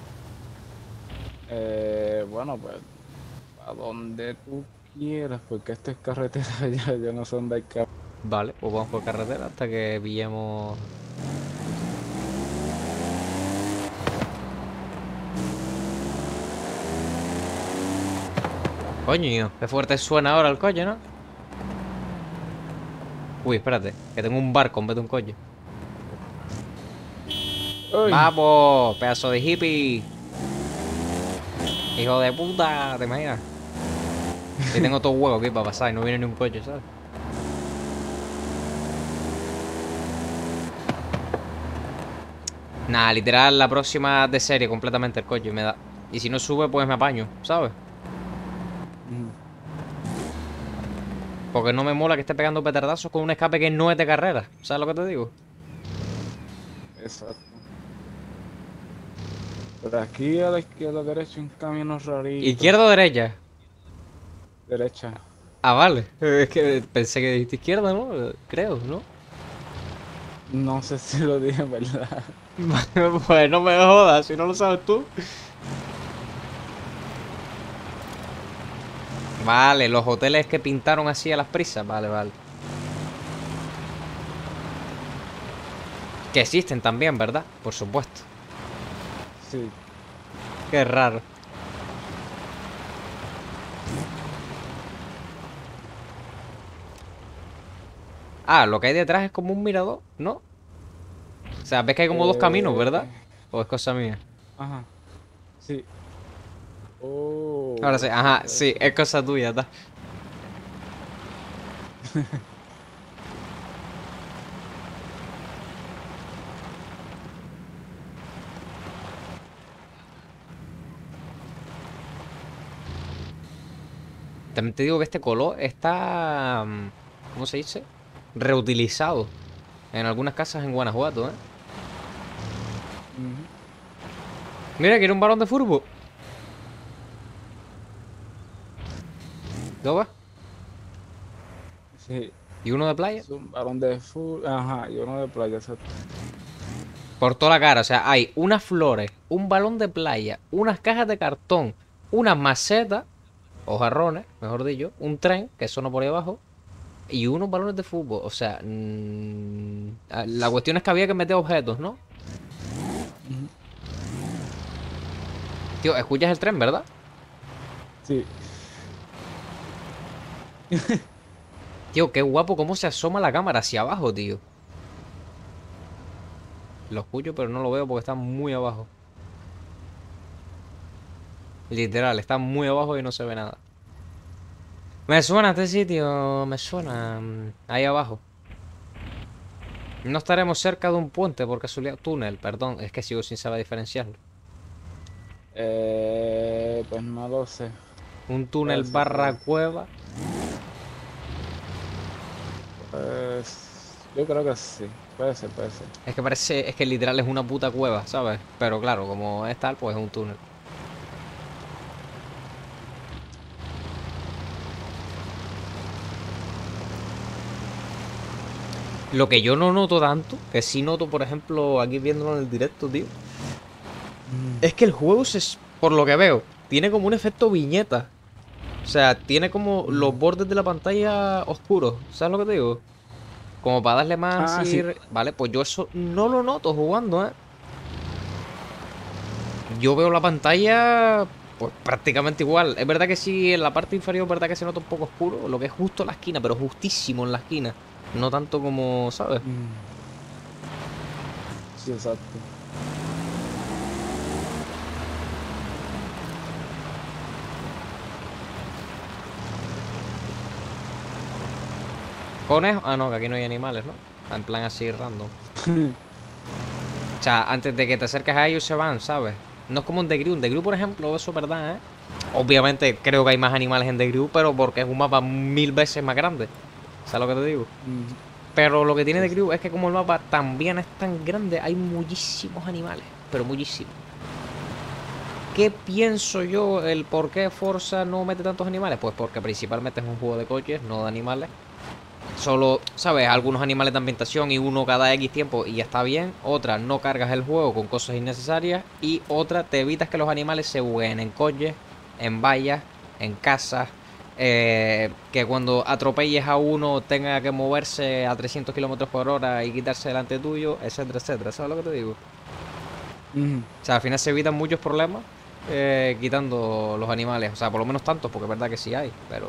Eh, bueno, pues a donde tú quieras, porque esto es carretera ya, yo no sé dónde hay que... Vale, pues vamos por carretera hasta que pillemos... Coño, qué fuerte suena ahora el coche, ¿no? Uy, espérate, que tengo un barco en vez de un coche. Uy, ¡Vamos! ¡Pedazo de hippie! ¡Hijo de puta! ¿Te imaginas? Y tengo todo huevo aquí para pasar y no viene ni un coche, ¿sabes? Nada, literal, la próxima de serie completamente el coche me da. Y si no sube, pues me apaño, ¿sabes? mm, Porque no me mola que esté pegando petardazos con un escape que no es de carrera. ¿Sabes lo que te digo? exacto. Por aquí a la izquierda, a la derecha, un camino rarito. ¿Izquierda o derecha? Derecha. Ah, vale. Es que pensé que dijiste izquierda, ¿no? Creo, ¿no? No sé si lo dije, en ¿verdad? Pues no me jodas, si no lo sabes tú. Vale, los hoteles que pintaron así a las prisas. Vale, vale. Que existen también, ¿verdad? Por supuesto. Sí. Qué raro. Ah, lo que hay detrás es como un mirador, ¿no? O sea, ves que hay como dos caminos, ¿verdad? Eh, ¿O es cosa mía? ajá. Sí. Oh, Ahora sí, ajá, puede sí, ser. es cosa tuya, está. También te digo que este color está... mm, ¿cómo se dice? Reutilizado. En algunas casas en Guanajuato, ¿eh? Ujú. Mira, quiere un balón de fútbol. ¿Lo ves? Sí. Y uno de playa. Es un balón de fútbol. Ajá, y uno de playa, exacto. Por toda la cara, o sea, hay unas flores, un balón de playa, unas cajas de cartón, unas macetas, o jarrones, mejor dicho, un tren, que eso no por ahí abajo, y unos balones de fútbol. O sea, mm, la cuestión es que había que meter objetos, ¿no? Ujú. Tío, escuchas el tren, ¿verdad? Sí. Tío, qué guapo cómo se asoma la cámara hacia abajo, tío. Lo escucho, pero no lo veo porque está muy abajo. Literal, está muy abajo y no se ve nada. Me suena este sitio, me suena. mm, Ahí abajo. No estaremos cerca de un puente por casualidad. Túnel, perdón, es que sigo sin saber diferenciarlo. Eh, pues no lo sé. Un túnel Puede ser, barra pero... cueva. Pues, yo creo que sí. Puede ser, puede ser. Es que parece, es que literal es una puta cueva, ¿sabes? Pero claro, como es tal, pues es un túnel. Lo que yo no noto tanto, que sí noto, por ejemplo, aquí viéndolo en el directo, tío, Mm. es que el juego, se, por lo que veo, tiene como un efecto viñeta. O sea, tiene como los Mm. bordes de la pantalla oscuros. ¿Sabes lo que te digo? Como para darle más Ah, así... sí. re- Vale, pues yo eso no lo noto jugando, ¿eh? Yo veo la pantalla pues prácticamente igual. Es verdad que sí, en la parte inferior es verdad que se nota un poco oscuro, lo que es justo en la esquina, pero justísimo en la esquina. No tanto como, ¿sabes? Mm. Sí, exacto. Conejo. Ah, no, que aquí no hay animales, ¿no? En plan así random. O sea, antes de que te acerques a ellos se van, ¿sabes? No es como un The Crew. Un The Crew, por ejemplo, eso es verdad, ¿eh? Obviamente creo que hay más animales en The Crew, pero porque es un mapa mil veces más grande. ¿Sabes lo que te digo? Mm. Pero lo que tiene Sí, The sí. Crew es que como el mapa también es tan grande, hay muchísimos animales. Pero muchísimos. ¿Qué pienso yo el por qué Forza no mete tantos animales? Pues porque principalmente es un juego de coches, no de animales. Solo, ¿sabes? Algunos animales de ambientación y uno cada X tiempo y ya está bien. Otra, no cargas el juego con cosas innecesarias. Y otra, te evitas que los animales se buguen en coches, en vallas, en casas. Eh, que cuando atropelles a uno tenga que moverse a trescientos kilómetros por hora y quitarse delante tuyo, etcétera, etcétera. ¿Sabes lo que te digo? Ujú. O sea, al final se evitan muchos problemas eh, quitando los animales. O sea, por lo menos tantos, porque es verdad que sí hay, pero...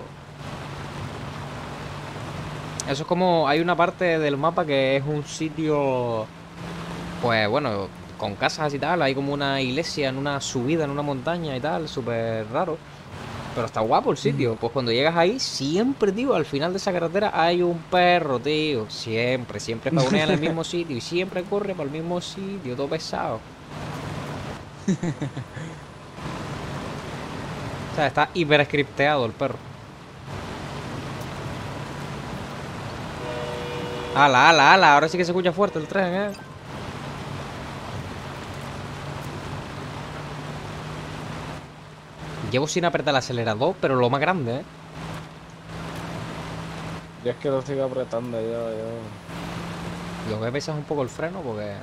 Eso es como... Hay una parte del mapa que es un sitio... Pues bueno, con casas y tal. Hay como una iglesia en una subida, en una montaña y tal. Súper raro. Pero está guapo el Ujú. sitio. Pues cuando llegas ahí, siempre, tío, al final de esa carretera hay un perro, tío. Siempre, siempre spawnea en el mismo sitio. Y siempre corre para el mismo sitio, todo pesado. O sea, está hiper scripteado el perro. Ala, ala, ala. Ahora sí que se escucha fuerte el tren, eh. Llevo sin apretar el acelerador, pero lo más grande, eh. Yo es que lo sigo apretando yo, yo. Lo que pesa es un poco el freno porque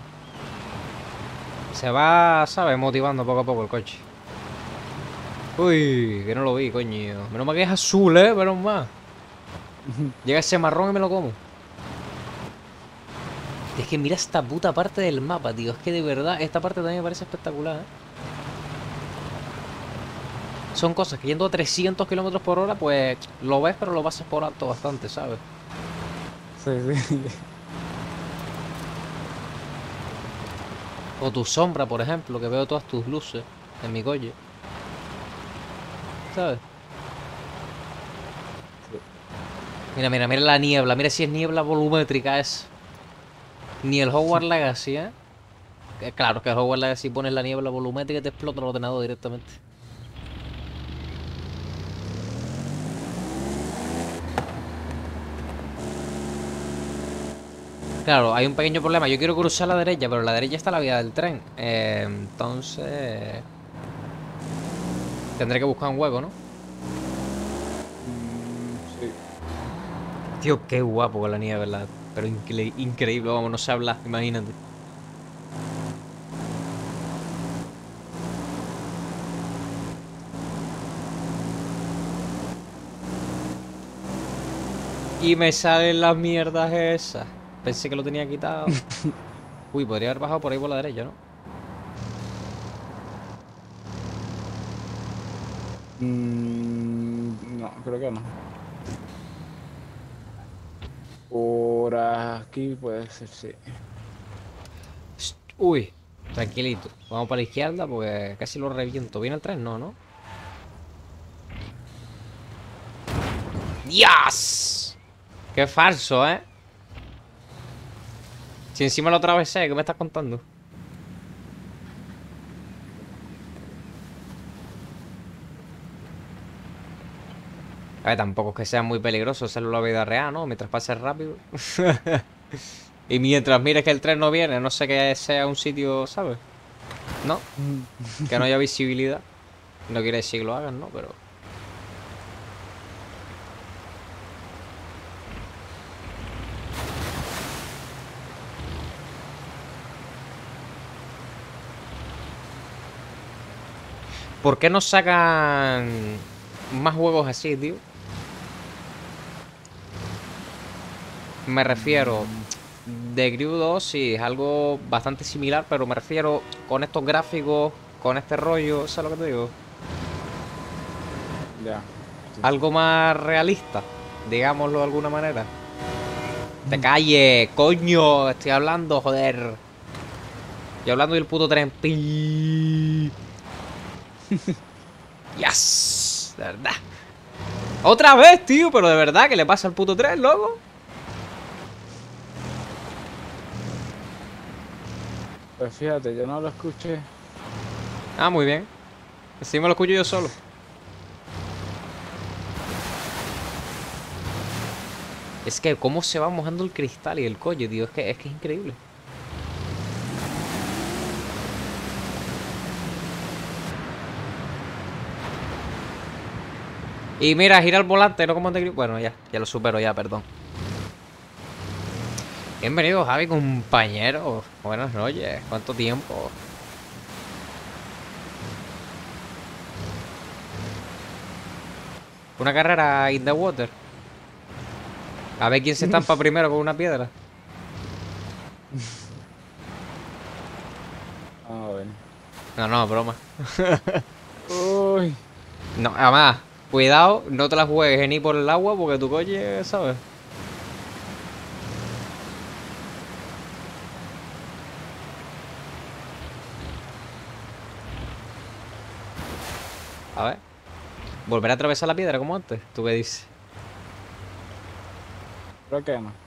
se va, ¿sabes? Motivando poco a poco el coche. Uy, que no lo vi, coño. Menos mal que es azul, eh, menos mal. Llega ese marrón y me lo como. Es que mira esta puta parte del mapa, tío. Es que de verdad, esta parte también me parece espectacular, ¿eh? Son cosas que yendo a trescientos kilómetros por hora, pues lo ves, pero lo pasas por alto bastante, ¿sabes? Sí, sí. O tu sombra, por ejemplo, que veo todas tus luces en mi coche, ¿sabes? Mira, mira, mira la niebla. Mira si es niebla volumétrica, es. Ni el Hogwarts Legacy, ¿eh? Que claro, que el Hogwarts Legacy pones la niebla volumétrica y te explota el ordenador directamente. Claro, hay un pequeño problema. Yo quiero cruzar la derecha, pero la derecha está la vía del tren. Eh, entonces... Tendré que buscar un hueco, ¿no? Mm, sí. Tío, qué guapo con la nieve, ¿verdad? Pero incre- increíble, vamos, no sé hablar, imagínate. Y me salen las mierdas esas. Pensé que lo tenía quitado. Uy, podría haber bajado por ahí por la derecha, ¿no? Mm, no, creo que no. Por aquí puede ser, sí. Shh, uy, tranquilito. Vamos para la izquierda porque casi lo reviento. ¿Viene el tren? No, ¿no? ¡Dios! ¡Qué falso, eh! Si encima lo atravesé, ¿qué me estás contando? A ver, tampoco es que sea muy peligroso hacerlo en la vida real, ¿no? Mientras pase rápido. Y mientras mires que el tren no viene, no sé que sea un sitio, ¿sabes? ¿No? Que no haya visibilidad. No quiere decir que lo hagan, ¿no? Pero... ¿Por qué no sacan más juegos así, tío? Me refiero... Mm, De Crew dos sí, es algo bastante similar, pero me refiero con estos gráficos, con este rollo, ¿sabes lo que te digo? ya. Sí. Algo más realista, digámoslo de alguna manera. ¡Te calle, coño! Estoy hablando, joder. Estoy hablando del puto tren. Pi. Yes, de verdad. Otra vez, tío, pero de verdad, ¿qué le pasa al puto tren, loco? Pues fíjate, yo no lo escuché. Ah, muy bien. Así me lo escucho yo solo. Es que cómo se va mojando el cristal y el coche, tío. Es que es que es increíble. Y mira, gira el volante, no como en The Crew. Bueno, ya, ya lo supero ya, perdón. Bienvenido, Javi, compañero. Buenas noches, ¿cuánto tiempo? Una carrera in the water. A ver quién se estampa primero con una piedra. A ver. No, no, broma. Uy. No, además, cuidado, no te la juegues ni por el agua porque tu coche, ¿sabes? A ver. Volver a atravesar la piedra como antes. ¿Tú qué dices? Creo que no.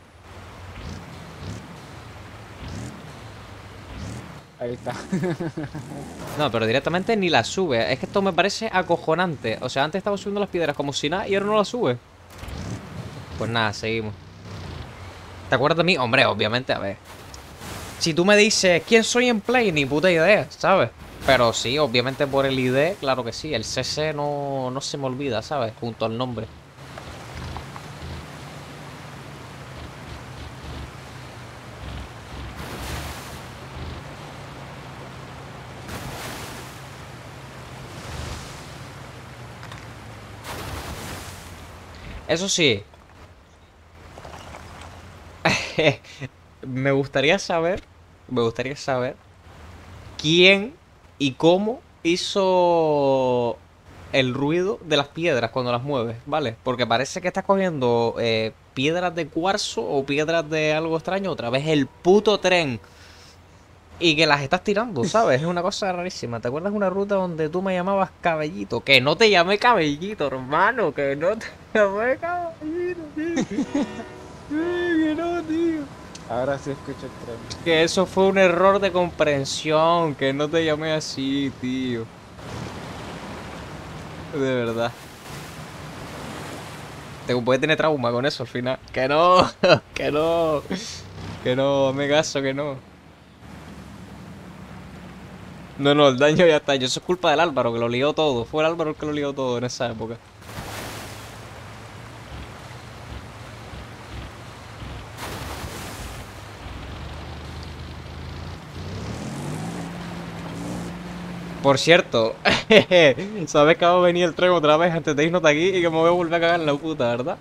Ahí está. No, pero directamente ni la sube. Es que esto me parece acojonante. O sea, antes estaba subiendo las piedras como si nada y ahora no las sube. Pues nada, seguimos. ¿Te acuerdas de mí? Hombre, obviamente, a ver. Si tú me dices quién soy en Play, ni puta idea, ¿sabes? Pero sí, obviamente por el I D, claro que sí. El C C no, no se me olvida, ¿sabes? Junto al nombre. Eso sí. Me gustaría saber. Me gustaría saber quién y cómo hizo el ruido de las piedras cuando las mueves, ¿vale? Porque parece que estás cogiendo eh, piedras de cuarzo o piedras de algo extraño, otra vez el puto tren. Y que las estás tirando, ¿sabes? Es una cosa rarísima. ¿Te acuerdas de una ruta donde tú me llamabas Cabellito? Que no te llamé Cabellito, hermano. Que no te llamé Cabellito, tío. Que no, tío. Ahora sí escucho el tren. Que eso fue un error de comprensión. Que no te llamé así, tío. De verdad. Te puede tener trauma con eso al final. Que no, que no. Que no, me caso, que no. No, no, el daño ya está. Yo Eso es culpa del Álvaro, que lo lió todo. Fue el Álvaro el que lo lió todo en esa época. Por cierto, sabes que va a venir el tren otra vez antes de irnos de aquí y que me voy a volver a cagar en la puta, ¿verdad?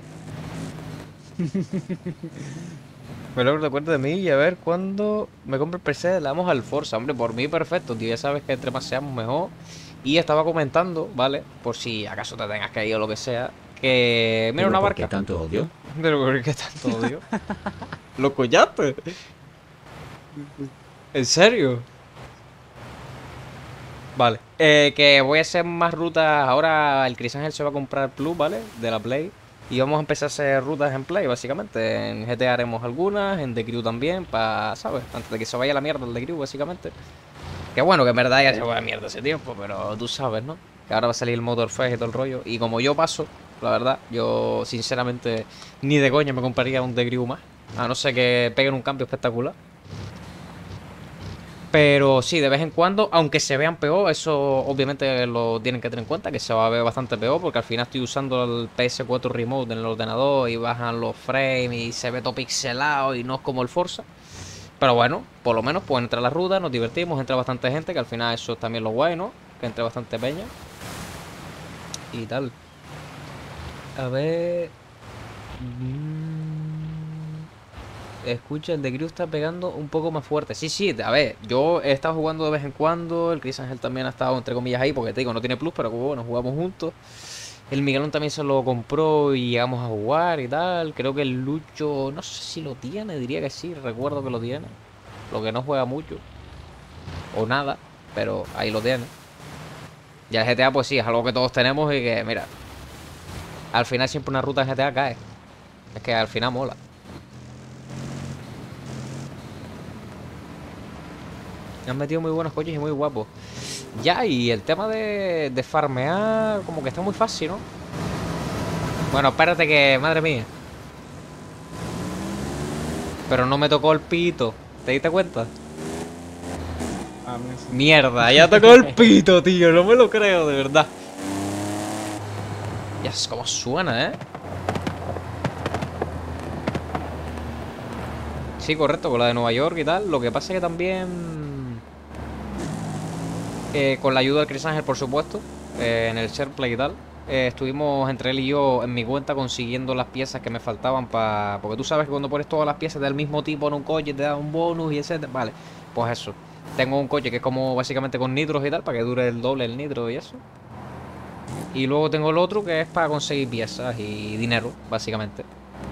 Me lo recuerdo de mí y a ver cuándo me compro el P C, le damos al Forza. Hombre, por mí perfecto, tío. Ya sabes que entre más seamos mejor. Y estaba comentando, ¿vale? Por si acaso te tengas que ir o lo que sea. Que. Mira, ¿Pero una por barca. qué tanto odio? Pero ¿por qué tanto odio? ¿Lo collaste? ¿En serio? Vale. Eh, que voy a hacer más rutas. Ahora el Chris Ángel se va a comprar Plus, ¿vale? De la Play. Y vamos a empezar a hacer rutas en Play, básicamente. En G T A haremos algunas, en The Crew también, para, ¿sabes? Antes de que se vaya a la mierda el The Crew, básicamente. Que bueno, que en verdad ya se fue a la mierda ese tiempo, pero tú sabes, ¿no? Que ahora va a salir el Motorfest y todo el rollo. Y como yo paso, la verdad, yo sinceramente ni de coña me compraría un The Crew más. A no ser que peguen un cambio espectacular. Pero sí, de vez en cuando, aunque se vean peor, eso obviamente lo tienen que tener en cuenta, que se va a ver bastante peor, porque al final estoy usando el P S cuatro Remote en el ordenador y bajan los frames y se ve todo pixelado y no es como el Forza. Pero bueno, por lo menos pues entra la ruta, nos divertimos, entra bastante gente, que al final eso es también lo guay, ¿no? Que entre bastante peña. Y tal. A ver... Mm, Escucha, el de Crew está pegando un poco más fuerte. Sí, sí, a ver, yo he estado jugando de vez en cuando. El Chris Ángel también ha estado, entre comillas, ahí, porque te digo, no tiene plus, pero como, bueno, jugamos juntos. El Miguelón también se lo compró y llegamos a jugar y tal. Creo que el Lucho, no sé si lo tiene, diría que sí, recuerdo que lo tiene. Lo que no juega mucho. O nada, pero ahí lo tiene. Ya el G T A, pues sí, es algo que todos tenemos y que, mira, al final siempre una ruta en G T A cae. Es que al final mola. Han metido muy buenos coches y muy guapos. Ya, y el tema de, de farmear, como que está muy fácil, ¿no? Bueno, espérate que, madre mía. Pero no me tocó el pito. ¿Te diste cuenta? A mí sí. Mierda, ya tocó el pito, tío. No me lo creo, de verdad. Ya Hostias, cómo suena, ¿eh? Sí, correcto, con la de Nueva York y tal. Lo que pasa es que también... eh, con la ayuda de Chris Ángel, por supuesto, eh, en el SharePlay y tal, eh, estuvimos entre él y yo en mi cuenta consiguiendo las piezas que me faltaban para... Porque tú sabes que cuando pones todas las piezas del mismo tipo en un coche te da un bonus y etcétera. Vale, pues eso. Tengo un coche que es como básicamente con nitros y tal, para que dure el doble el nitro y eso. Y luego tengo el otro que es para conseguir piezas y dinero, básicamente.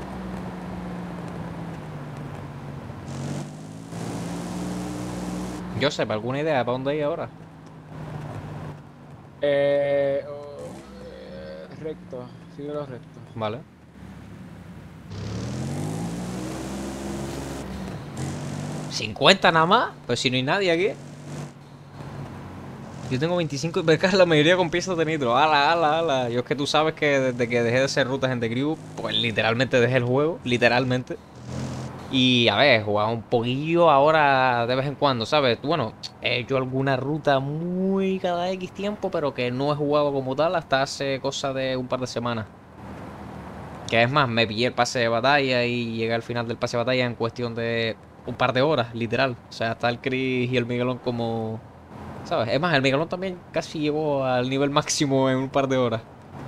Joseph, ¿alguna idea para dónde ir ahora? Eh, oh, eh, recto, síguelo recto. Vale. ¿cincuenta nada más? Pues si no hay nadie aquí. Yo tengo veinticinco y me cae la mayoría con piezas de nitro. Ala, ala, ala. Yo es que tú sabes que desde que dejé de hacer rutas en The Crew, pues literalmente dejé el juego. Literalmente. Y a ver, jugaba un poquillo ahora de vez en cuando, ¿sabes? Bueno, he hecho alguna ruta muy cada X tiempo, pero que no he jugado como tal hasta hace cosa de un par de semanas. Que es más, me pillé el pase de batalla y llegué al final del pase de batalla en cuestión de un par de horas, literal. O sea, está el Chris y el Miguelón como... ¿Sabes? Es más, el Miguelón también casi llegó al nivel máximo en un par de horas.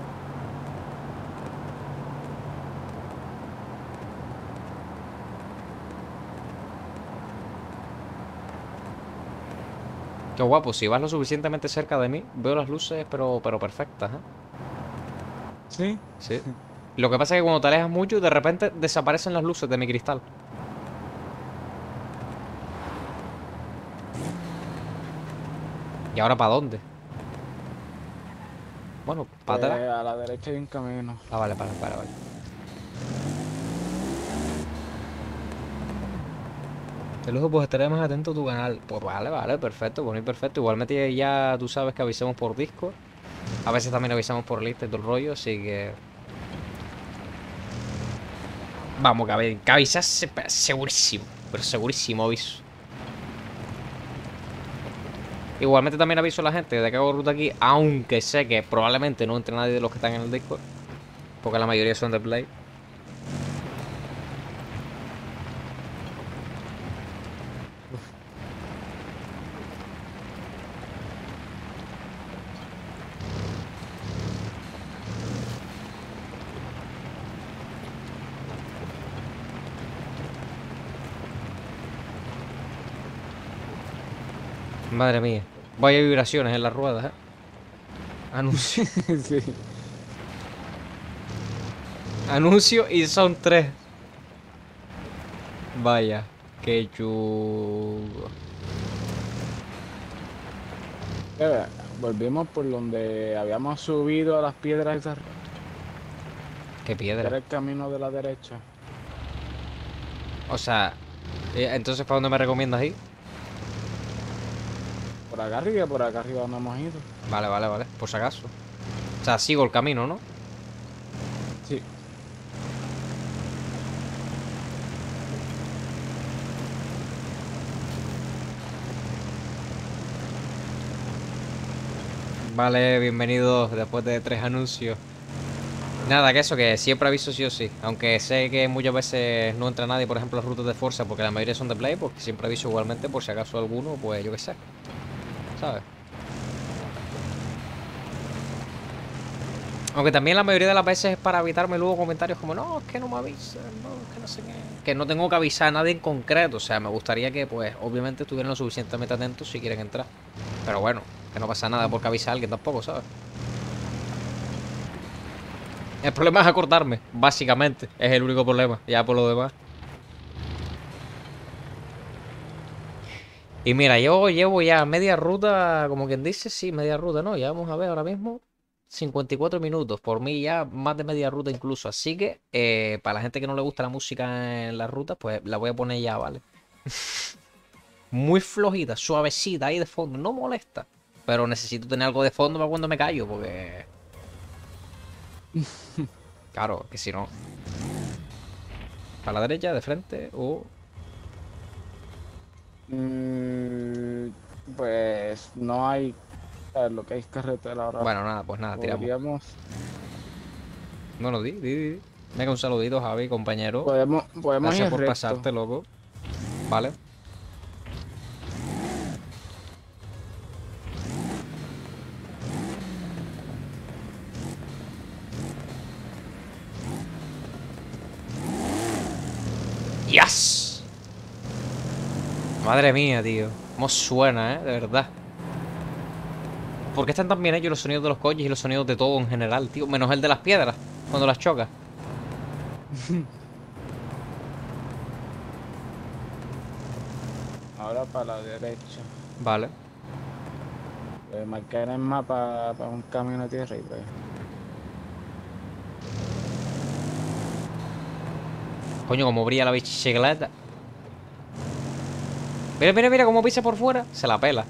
Qué guapo, si vas lo suficientemente cerca de mí, veo las luces, pero, pero perfectas, ¿eh? Sí. Sí. Lo que pasa es que cuando te alejas mucho, de repente desaparecen las luces de mi cristal. ¿Y ahora para dónde? Bueno, para Pues atrás. a la derecha hay un camino. Ah, vale, vale, vale, vale. De lujo, pues estaré más atento a tu canal. Pues vale, vale, perfecto, bueno y perfecto. Igualmente ya tú sabes que avisamos por Discord. A veces también avisamos por lista y todo el rollo, así que... Vamos, que, avi- que avisas se- segurísimo. Pero segurísimo aviso. Igualmente también aviso a la gente de que hago ruta aquí, aunque sé que probablemente no entre nadie de los que están en el Discord. Porque la mayoría son de Play. Madre mía. Vaya vibraciones en las ruedas, ¿eh? Anuncio. Sí. Anuncio y son tres. Vaya. Qué chulo. Eh, Volvimos por donde habíamos subido a las piedras esas. Qué Era piedra. el camino de la derecha. O sea, eh, entonces ¿para dónde me recomiendas ir? Por acá arriba, por acá arriba no hemos ido. Vale, vale, vale. Por si acaso. O sea, sigo el camino, ¿no? Sí. Vale, bienvenidos después de tres anuncios. Nada, que eso, que siempre aviso sí o sí. Aunque sé que muchas veces no entra nadie, por ejemplo, las rutas de fuerza, porque la mayoría son de play, porque siempre aviso igualmente por si acaso alguno, pues yo qué sé. ¿Sabes? Aunque también la mayoría de las veces es para evitarme luego comentarios como, no, es que no me avisan, no, es que no sé qué. Que no tengo que avisar a nadie en concreto. O sea, me gustaría que, pues, obviamente estuvieran lo suficientemente atentos si quieren entrar. Pero bueno, que no pasa nada porque avisa a alguien tampoco, ¿sabes? El problema es acordarme, básicamente. Es el único problema, ya por lo demás. Y mira, yo llevo ya media ruta, como quien dice, sí, media ruta, ¿no? Ya vamos a ver ahora mismo. cincuenta y cuatro minutos, por mí ya más de media ruta incluso. Así que, eh, para la gente que no le gusta la música en las rutas, pues la voy a poner ya, ¿vale? Muy flojita, suavecita, ahí de fondo, no molesta. Pero necesito tener algo de fondo para cuando me callo, porque... Claro, que si no... Para la derecha, de frente, o... Mm, pues no hay. A ver, lo que hay es carretera ahora. Bueno, nada, pues nada, tiramos. Podríamos. Bueno, di, di, di. Venga, un saludito, Javi, compañero. Podemos, podemos Gracias ir por recto. pasarte, loco. Vale. ¡Yes! Madre mía, tío. Cómo suena, ¿eh? De verdad. ¿Por qué están tan bien hechos los sonidos de los coches y los sonidos de todo en general, tío? Menos el de las piedras, cuando las chocas. Ahora para la derecha. Vale. Eh, marcar el mapa para un camino de tierra y pues. Coño, como brilla la bicicleta. Mira, mira, mira cómo pisa por fuera. Se la pela.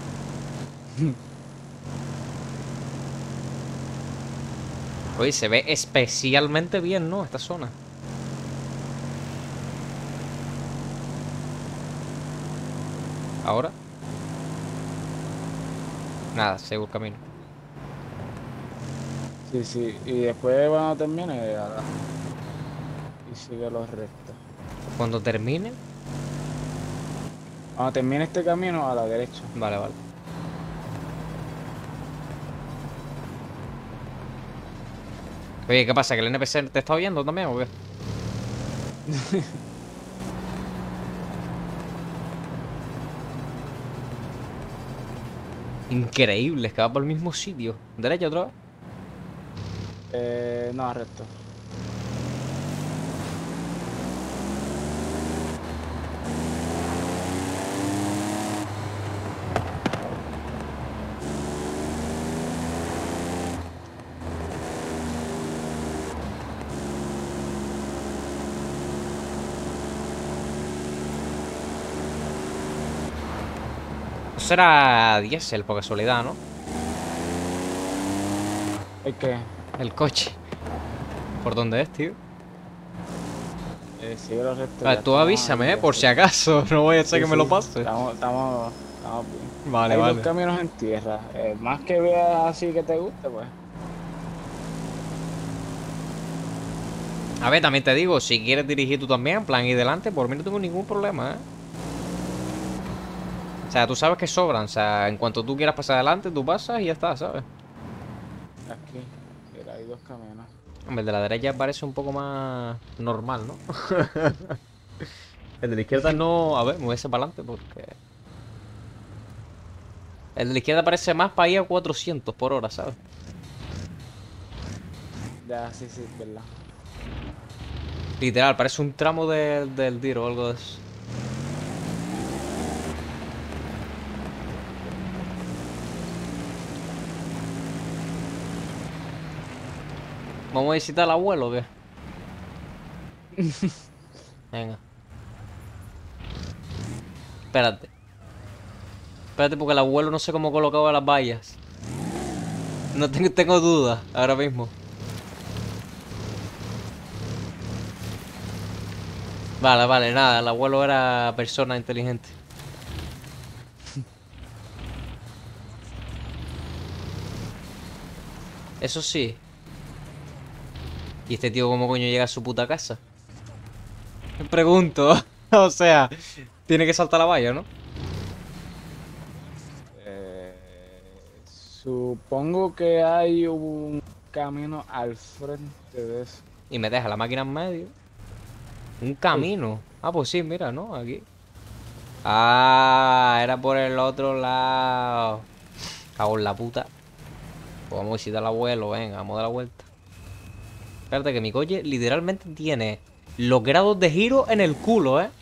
Oye, se ve especialmente bien, ¿no? Esta zona. Ahora. Nada, sigo el camino. Sí, sí. Y después cuando termine, a la- y sigue los restos. Cuando termine. Cuando termine este camino, a la derecha. Vale, vale. Oye, ¿qué pasa? ¿Que el N P C te está oyendo también o qué? Increíble, es que va por el mismo sitio. ¿Derecha otra vez? Eh, no, recto. No será diésel, por casualidad, ¿no? ¿El qué? El coche. ¿Por dónde es, tío? Eh, sigue los restos. Vale, ya tú estamos avísame, ahí, ¿eh? ya Por sí. si acaso. No voy a hacer Sí, que me lo sí, pase. Estamos, estamos, estamos bien. Vale, Hay vale. dos caminos en tierra. Eh, más que veas así que te guste, pues. A ver, también te digo, si quieres dirigir tú también, en plan, y delante, por mí no tengo ningún problema, ¿eh? O sea, tú sabes que sobran. O sea, en cuanto tú quieras pasar adelante, tú pasas y ya está, ¿sabes? Aquí. Mira, hay dos caminos. Hombre, el de la derecha parece un poco más normal, ¿no? El de la izquierda no... A ver, me voy a hacer para adelante porque... El de la izquierda parece más para ir a cuatrocientos por hora, ¿sabes? Ya, sí, sí, verdad. Literal, parece un tramo de- del tiro o algo de eso. ¿Vamos a visitar al abuelo o qué? Venga. Espérate. Espérate porque el abuelo no sé cómo colocaba las vallas. No tengo, tengo dudas ahora mismo. Vale, vale, nada, el abuelo era persona inteligente. Eso sí. ¿Y este tío cómo coño llega a su puta casa? Me pregunto. O sea, tiene que saltar la valla, ¿no? Eh, supongo que hay un camino al frente de eso. Y me deja la máquina en medio. Un camino. Ah, pues sí, mira, ¿no? Aquí. Ah, era por el otro lado. Cago en la puta. Pues vamos a visitar al abuelo, venga, vamos a dar la vuelta. Espérate que mi coche literalmente tiene los grados de giro en el culo, ¿eh?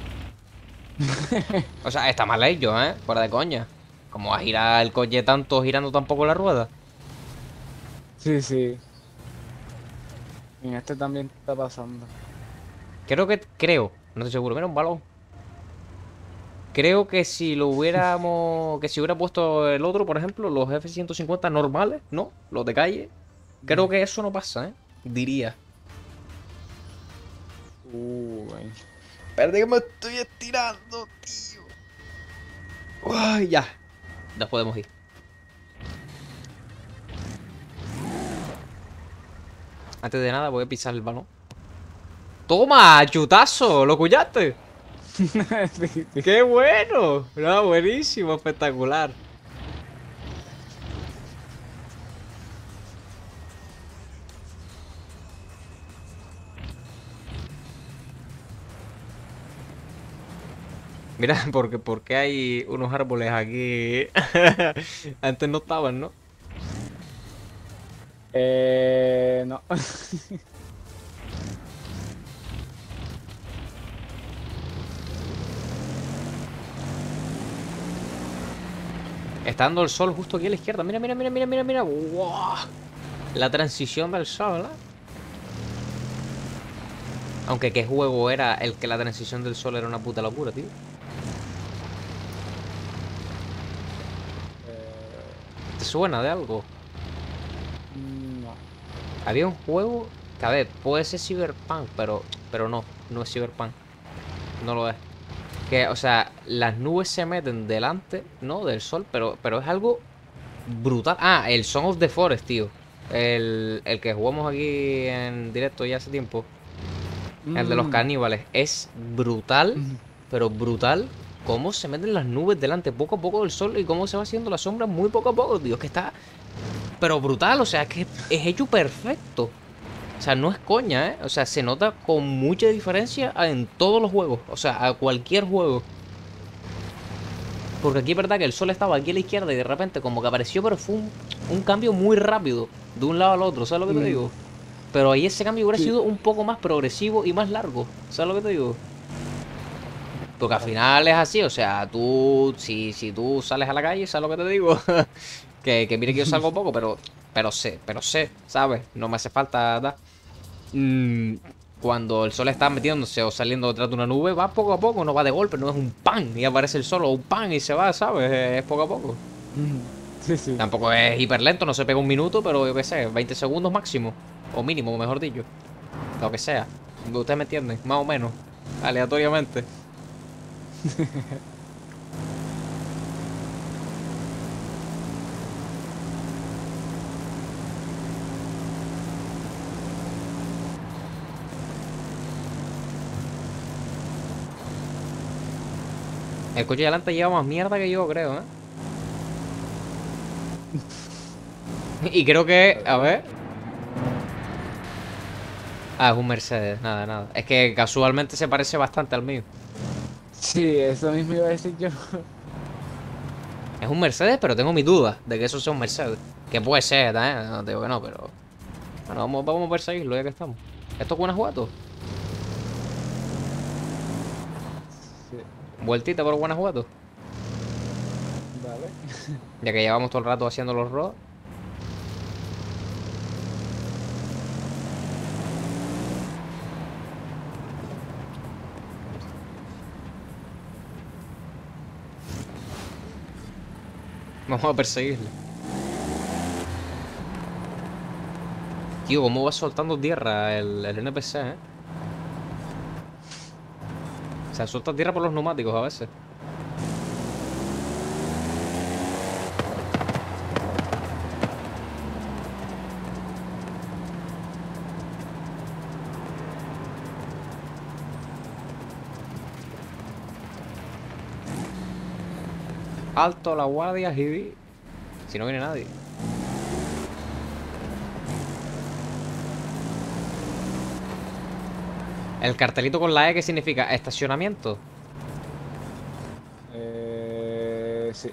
O sea, está mal hecho, ¿eh? Fuera de coña. ¿Cómo va a girar el coche tanto girando tampoco la rueda? Sí, sí. En este también está pasando. Creo que... Creo. No estoy seguro. Mira, un balón. Creo que si lo hubiéramos... Que si hubiera puesto el otro, por ejemplo, los F ciento cincuenta normales, ¿no? Los de calle. Creo que eso no pasa, ¿eh? Diría. Uh, güey. Espérate que me estoy estirando, tío. Uy, ya. Nos podemos ir. Antes de nada voy a pisar el balón. ¡Toma! ¡Chutazo! ¡Lo cuyaste! Sí, sí. ¡Qué bueno! No, buenísimo, espectacular. Mira, porque, porque hay unos árboles aquí. Antes no estaban, ¿no? Eh, no. Está dando el sol justo aquí a la izquierda. Mira, mira, mira, mira, mira, mira. ¡Wow! La transición del sol, ¿verdad? Aunque qué juego era el que la transición del sol era una puta locura, tío. Eh, ¿Te suena de algo? no. Había un juego que, a ver, puede ser Cyberpunk, pero, pero no, no es Cyberpunk. No lo es. Que, o sea, las nubes se meten delante, ¿no? Del sol, pero, pero es algo brutal. Ah, el Song of the Forest, tío. El, el que jugamos aquí en directo ya hace tiempo. El de los Mm, caníbales. Es brutal, mm, pero brutal. Cómo se meten las nubes delante poco a poco del sol y cómo se va haciendo la sombra muy poco a poco, tío. Es que está, pero brutal, o sea, es que es hecho perfecto. O sea, no es coña, ¿eh? O sea, se nota con mucha diferencia en todos los juegos. O sea, a cualquier juego. Porque aquí es verdad que el sol estaba aquí a la izquierda y de repente como que apareció, pero fue un, un cambio muy rápido de un lado al otro, ¿sabes lo que te mm, digo? Pero ahí ese cambio hubiera sí, sido un poco más progresivo y más largo, ¿sabes lo que te digo? Porque al ah, final es así, o sea, tú, si, si tú sales a la calle, ¿sabes lo que te digo? que, que mire que yo salgo poco, pero, pero sé, pero sé, ¿sabes? No me hace falta dar. Mm, cuando el sol está metiéndose o saliendo detrás de una nube, va poco a poco, no va de golpe, no es un pan y aparece el sol o un pan y se va, ¿sabes? Es poco a poco. mm, sí, sí. Tampoco es hiper lento, no se pega un minuto, pero yo qué sé, veinte segundos máximo. O mínimo, mejor dicho. Lo que sea. Ustedes me entienden, más o menos. Aleatoriamente. El coche de adelante lleva más mierda que yo, creo, ¿eh? Y creo que, a ver. Ah, es un Mercedes, nada, nada. Es que casualmente se parece bastante al mío. Sí, eso mismo iba a decir yo. Es un Mercedes, pero tengo mis dudas de que eso sea un Mercedes. Que puede ser, ¿eh? No te digo que no, pero. Bueno, vamos, vamos a perseguirlo ya que estamos. ¿Esto es Guanajuato? Sí, Vueltita por Guanajuato. vale. Ya que llevamos todo el rato haciendo los rods. Vamos a perseguirle. Tío, cómo va soltando tierra el, el N P C, ¿eh? O sea, suelta tierra por los neumáticos a veces. Alto la guardia, Hibi. Si no viene nadie. El cartelito con la E, ¿qué significa? Estacionamiento. Eh, sí.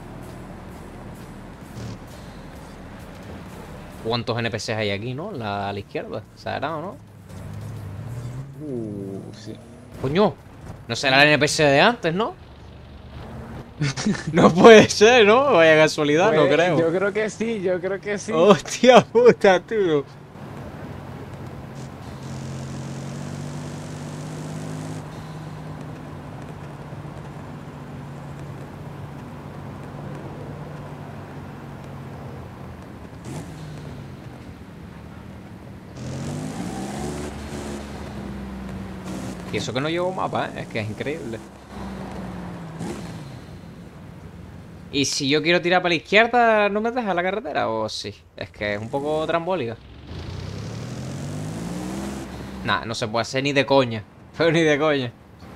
¿Cuántos N P Cs hay aquí, no? La, a la izquierda. ¿Sagrado, no? Uh, sí. Coño. No será el N P C de antes, ¿no? No puede ser, ¿no? Vaya casualidad, no Pues creo. yo creo que sí, yo creo que sí. Hostia puta, tío. Y eso que no llevo mapa, ¿eh? Es que es increíble. Y si yo quiero tirar para la izquierda, ¿no me deja la carretera? ¿O sí? Es que es un poco trambólica. Nah, no se puede hacer ni de coña. Pero ni de coña.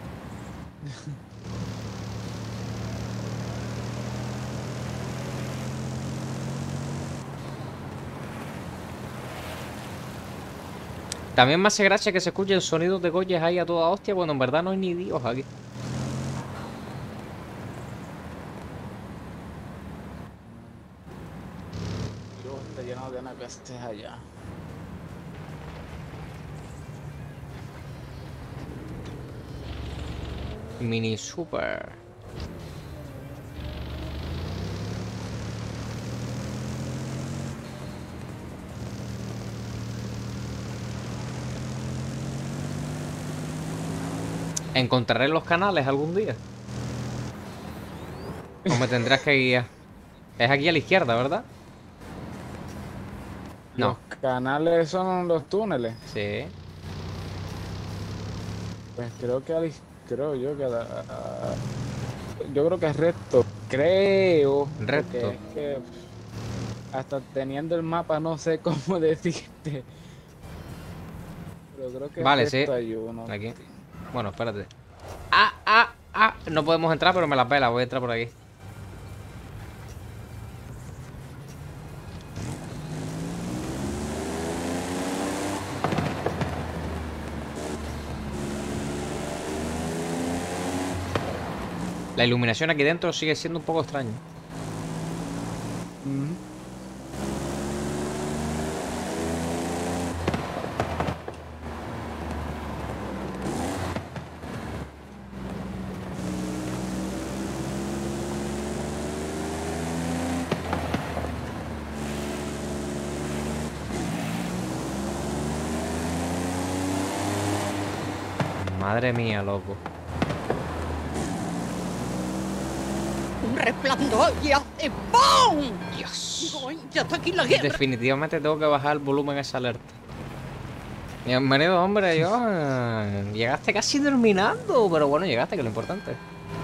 También me hace gracia que se escuchen sonidos de coches ahí a toda hostia cuando en verdad no hay ni Dios aquí. Dios, está lleno de N P Cs allá. Mini Super. ¿Encontraré los canales algún día? ¿O me tendrás que guiar? Es aquí a la izquierda, ¿verdad? No. Los canales son los túneles. Sí. Pues creo que a la iz- creo yo que a la- a- yo creo que es recto. Creo. Recto. Porque es que hasta teniendo el mapa no sé cómo decirte. Pero creo que Vale, es sí. recto hay uno. Aquí. Bueno, espérate. Ah, ah, ah. No podemos entrar, pero me la pela. Voy a entrar por aquí. La iluminación aquí dentro sigue siendo un poco extraña. Ujú. Madre mía, loco. Un resplandor y hace ¡pum! Dios. Ay, ya está aquí la guerra. Definitivamente tengo que bajar el volumen a esa alerta. Bienvenido, hombre, yo. Llegaste casi terminando, pero bueno, llegaste, que es lo importante.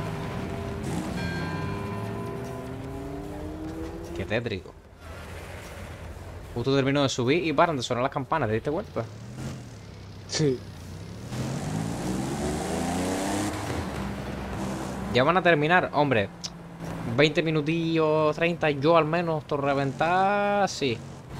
Qué tétrico. Justo termino de subir y paran de sonar las campanas, ¿te diste cuenta? Sí. Ya van a terminar, hombre. veinte minutillos, treinta, yo al menos, todo reventar, sí.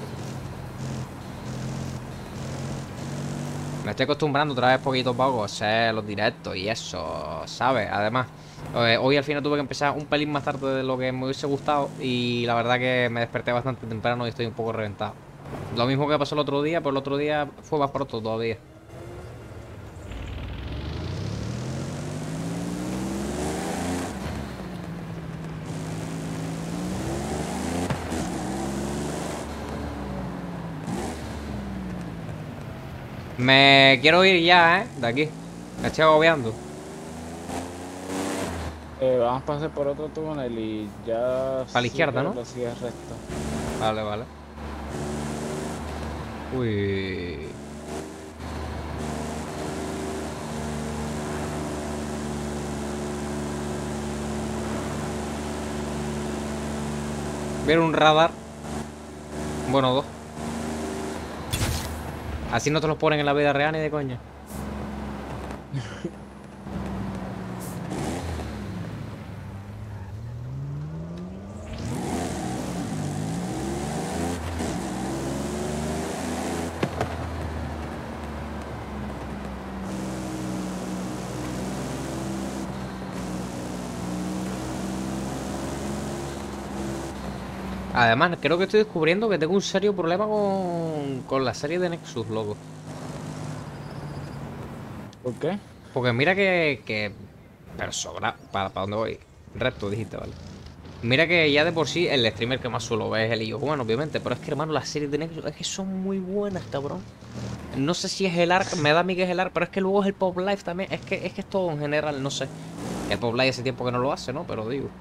Me estoy acostumbrando otra vez poquito a poco a hacer los directos y eso, ¿sabes? Además, eh, hoy al final tuve que empezar un pelín más tarde de lo que me hubiese gustado y la verdad que me desperté bastante temprano y estoy un poco reventado. Lo mismo que pasó el otro día, pero el otro día fue más pronto todavía. Me quiero ir ya, ¿eh? De aquí. Me estoy agobiando. Eh, vamos a pasar por otro túnel y ya. Para la izquierda, ¿no? Lo sigue recto. Vale, vale. Uy. Ver un radar. Bueno, dos. Así no te los ponen en la vida real ni de coña. Además, creo que estoy descubriendo que tengo un serio problema con, con la serie de Nexus, loco. ¿Por qué? Porque mira que... que... Pero sobra... ¿Para, para dónde voy? Recto, dijiste, vale. Mira que ya de por sí el streamer que más suelo ver es el I O bueno, obviamente. Pero es que, hermano, las series de Nexus es que son muy buenas, cabrón. No sé si es el ARC, me da a mí que es el ARC, pero es que luego es el Pop Life también. Es que, es que es todo en general, no sé. El Pop Life hace tiempo que no lo hace, ¿no? Pero digo...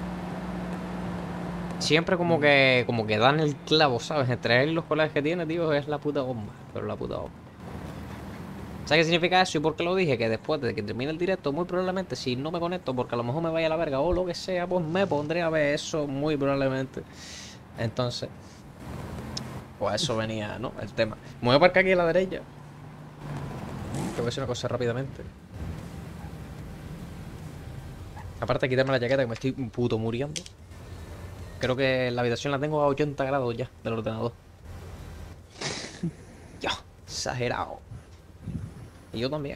Siempre como que como que dan el clavo, ¿sabes? Entre él y los colegas que tiene, tío, es la puta bomba. Pero la puta bomba. ¿Sabes qué significa eso y por qué lo dije? Que después de que termine el directo, muy probablemente, si no me conecto, porque a lo mejor me vaya a la verga o lo que sea, pues me pondré a ver eso muy probablemente. Entonces, pues eso venía, ¿no? El tema. Me voy a aparcar aquí a la derecha. voy a hacer una cosa rápidamente. Aparte de quitarme la chaqueta que me estoy puto muriendo. Creo que la habitación la tengo a ochenta grados ya del ordenador. Ya, exagerado. Y yo también.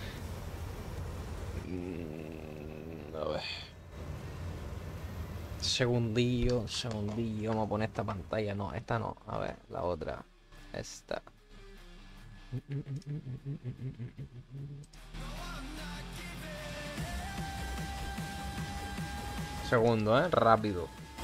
Mm, a ver. Segundillo, segundillo. Vamos a poner esta pantalla. No, esta no. A ver, la otra. Esta. Segundo, ¿eh? Rápido.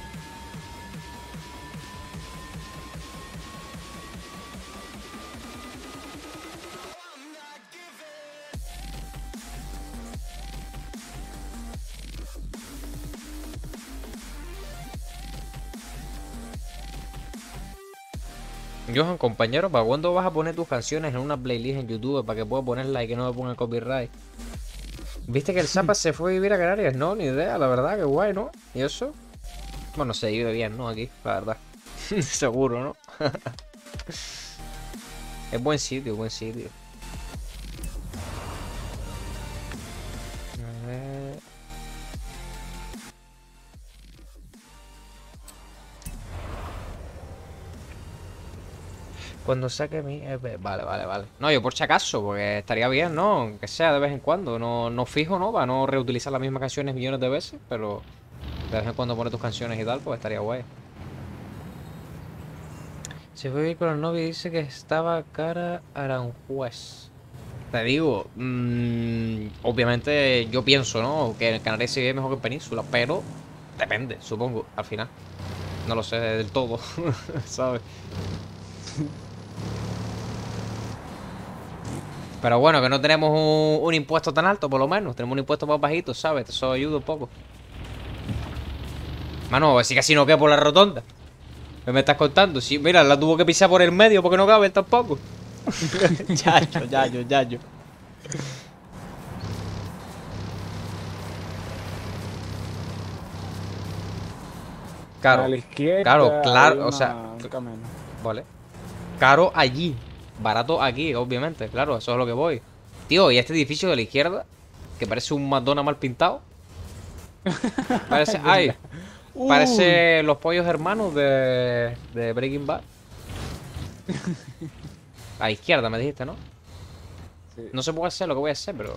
Johan, compañero, ¿para cuándo vas a poner tus canciones en una playlist en YouTube para que pueda ponerla y que no me ponga copyright? ¿Viste que el Zapa se fue a vivir a Canarias? No, ni idea, la verdad, que guay, ¿no? ¿Y eso? Bueno, se vive bien, ¿no? Aquí, la verdad. Seguro, ¿no? Es buen sitio, buen sitio. A ver... Cuando saque mi E P. Vale, vale, vale. No, yo por si acaso, porque estaría bien, ¿no? Que sea de vez en cuando. No, no fijo, ¿no? Para no reutilizar las mismas canciones millones de veces, pero de vez en cuando poner tus canciones y tal, pues estaría guay. Se fue a vivir con el novio y dice que estaba cara Aranjuez. Te digo, mmm, obviamente yo pienso, ¿no? Que en Canarias se vive mejor que en Península, pero depende, supongo, al final. No lo sé del todo, ¿sabes? Pero bueno, que no tenemos un, un impuesto tan alto, por lo menos. Tenemos un impuesto más bajito, ¿sabes? Eso ayuda un poco. Mano, si casi no queda por la rotonda. ¿Qué me estás contando? Sí, mira, la tuvo que pisar por el medio porque no cabe tampoco. Yayo, yayo, yayo. Claro, A la izquierda claro, hay claro, o una- sea, un camino. vale. Caro allí, barato aquí, obviamente, claro, eso es lo que voy. Tío, y este edificio de la izquierda, que parece un McDonald's mal pintado. Parece, ay, Uy, parece los pollos hermanos de, de Breaking Bad. A la izquierda me dijiste, ¿no? sí, No se puede hacer lo que voy a hacer, pero...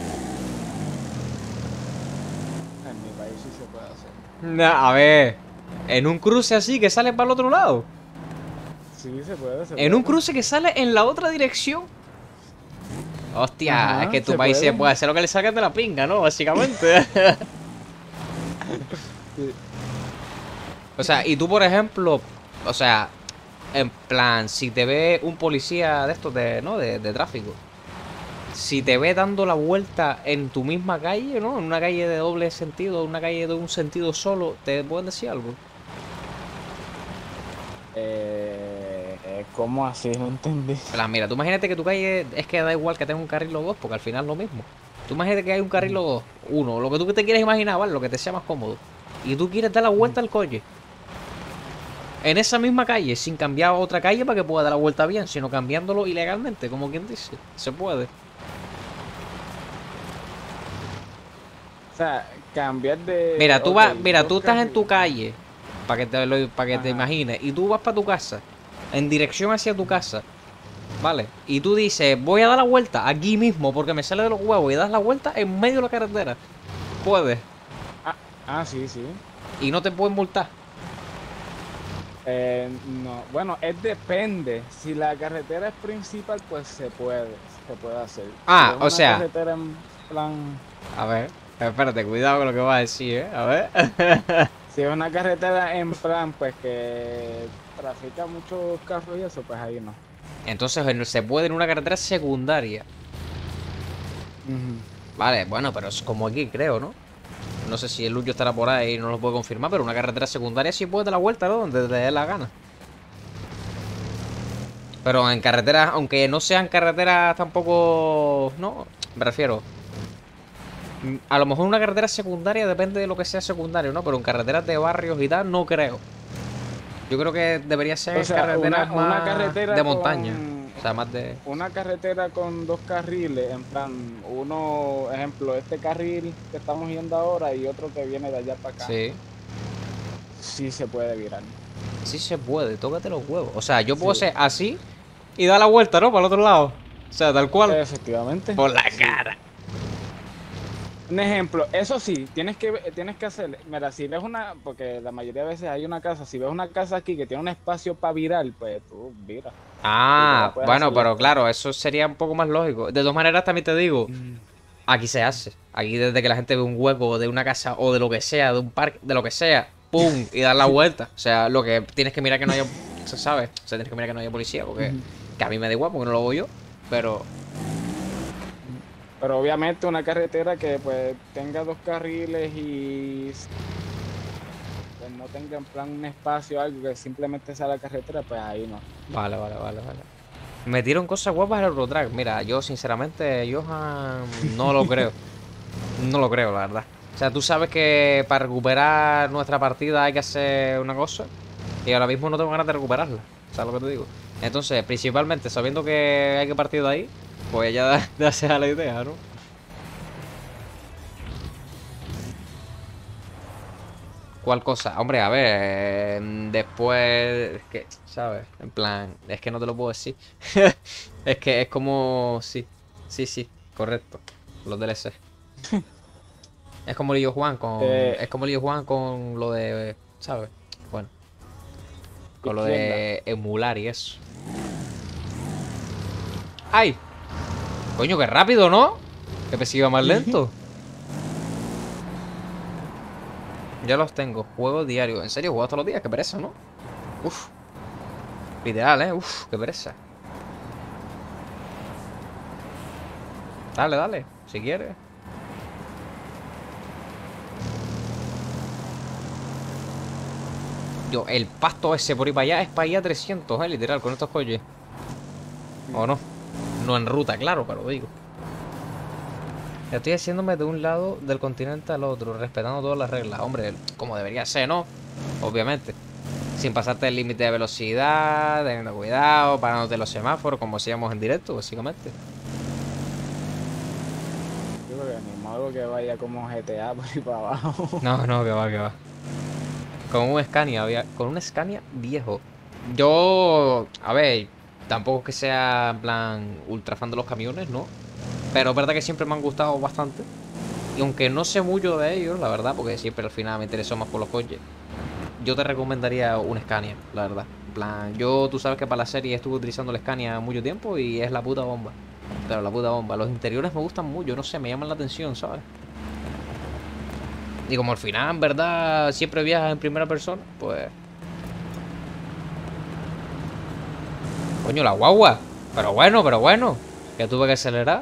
en mi país sí se puede hacer. Nah, a ver, en un cruce así que sale para el otro lado. Sí, se puede, se En un puede. cruce que sale en la otra dirección. Hostia, Ajá, es que tu se país puede. se puede hacer lo que le salga de la pinga, ¿no? Básicamente. Sí. O sea, y tú, por ejemplo, o sea, en plan, si te ve un policía de estos, de, ¿no? De, de tráfico. Si te ve dando la vuelta en tu misma calle, ¿no? En una calle de doble sentido, una calle de un sentido solo, ¿te pueden decir algo? Eh, eh, ¿Cómo así? No entendí. En plan, mira, tú imagínate que tu calle es que da igual que tenga un carril o dos, porque al final es lo mismo. Tú imagínate que hay un carril o dos, uno, lo que tú te quieres imaginar, ¿vale? Lo que te sea más cómodo. Y tú quieres dar la vuelta al coche. En esa misma calle, sin cambiar a otra calle para que pueda dar la vuelta bien, sino cambiándolo ilegalmente, como quien dice. Se puede. O sea, cambiar de... Mira, tú ok, vas, mira, dos tú estás en tu carriles. calle, para que te lo, para que te Ajá. imagines, y tú vas para tu casa, en dirección hacia tu casa, ¿vale? Y tú dices, voy a dar la vuelta aquí mismo porque me sale de los huevos y das la vuelta en medio de la carretera. Puedes. Ah, ah, sí, sí. Y no te pueden multar. Eh, no, bueno, es depende. Si la carretera es principal, pues se puede, se puede hacer. Ah, Si es o una sea- carretera en plan, A ver, espérate, cuidado con lo que vas a decir, ¿eh? A ver. si es una carretera en plan, pues que trafica muchos carros y eso, pues ahí no. Entonces en- se puede en una carretera secundaria. Vale, bueno, pero es como aquí, creo, ¿no? No sé si el Lucho estará por ahí y no lo puedo confirmar, pero una carretera secundaria sí puede dar la vuelta, ¿no? Donde te dé la gana. Pero en carreteras, aunque no sean carreteras tampoco... No, me refiero. Mm, A lo mejor una carretera secundaria depende de lo que sea secundario, ¿no? Pero en carreteras de barrios y tal, no creo. Yo creo que debería ser O sea, carreteras una, una más carretera de montaña. con, O sea, más de... Una carretera con dos carriles, en plan, uno, ejemplo, este carril que estamos yendo ahora y otro que viene de allá para acá. Sí. Sí se puede virar. Sí se puede, tócate los huevos. O sea, yo puedo Sí. hacer así y dar la vuelta, ¿no? Para el otro lado. O sea, tal cual. Efectivamente. Por la Sí. cara. Un ejemplo, eso sí, tienes que tienes que hacer, mira, si ves una, porque la mayoría de veces hay una casa, si ves una casa aquí que tiene un espacio para virar, pues tú viras. Ah, puedes bueno, hacerlo pero esto. claro, eso sería un poco más lógico. De todas maneras, también te digo, aquí se hace. Aquí desde que la gente ve un hueco de una casa o de lo que sea, de un parque, de lo que sea, ¡pum! Y dar la vuelta. O sea, lo que tienes que mirar que no haya, ¿sabes? O sea, tienes que mirar que no haya policía, porque Ujú. que a mí me da igual, porque no lo hago yo. Pero, Pero obviamente una carretera que pues tenga dos carriles y pues, no tenga en plan un espacio, algo que simplemente sea la carretera, pues ahí no. vale, vale, vale, vale. Metieron cosas guapas en el Eurotrack. Mira, yo sinceramente, Johan, no lo creo. No lo creo, la verdad. O sea, tú sabes que para recuperar nuestra partida hay que hacer una cosa. Y ahora mismo no tengo ganas de recuperarla. ¿Sabes lo que te digo? Entonces, principalmente, sabiendo que hay que partir de ahí, pues ya ya sea la idea, ¿no? ¿Cuál cosa? Hombre, a ver, eh, después... Es que, ¿sabes? En plan, es que no te lo puedo decir. Es que es como... Sí, sí, sí, correcto. Los D L C. Es como el Illo Juan con... Eh, Es como el Illo Juan con lo de... ¿Sabes? Bueno, con lo izquierda. de emular y eso. ¡Ay! Coño, qué rápido, ¿no? Que pensé que iba más lento. Ya los tengo. Juego diario. En serio, juego todos los días. Qué pereza, ¿no? Uf. Literal, ¿eh? Uf, qué pereza. Dale, dale. Si quieres. Yo, el pasto ese por ahí para allá es para allá trescientos, ¿eh? Literal, con estos coches. ¿O no? No en ruta, claro, pero digo. Estoy haciéndome de un lado del continente al otro, respetando todas las reglas. Hombre, como debería ser, ¿no? Obviamente. Sin pasarte el límite de velocidad, teniendo cuidado, parándote los semáforos, como hacíamos en directo, básicamente. Yo creo que ni modo que vaya como G T A por ahí para abajo. No, no, que va, que va. Con un Scania, había- con un Scania viejo. Yo, a ver, tampoco es que sea en plan ultra fan de los camiones, ¿no? Pero es verdad que siempre me han gustado bastante. Y aunque no sé mucho de ellos, la verdad, porque siempre al final me interesó más por los coches, yo te recomendaría un Scania, la verdad. En plan, yo, tú sabes que para la serie estuve utilizando el Scania mucho tiempo y es la puta bomba. Pero la puta bomba. Los interiores me gustan mucho, no sé, me llaman la atención, ¿sabes? Y como al final, en verdad, siempre viajas en primera persona, pues... Coño, la guagua. Pero bueno, pero bueno. Que tuve que acelerar.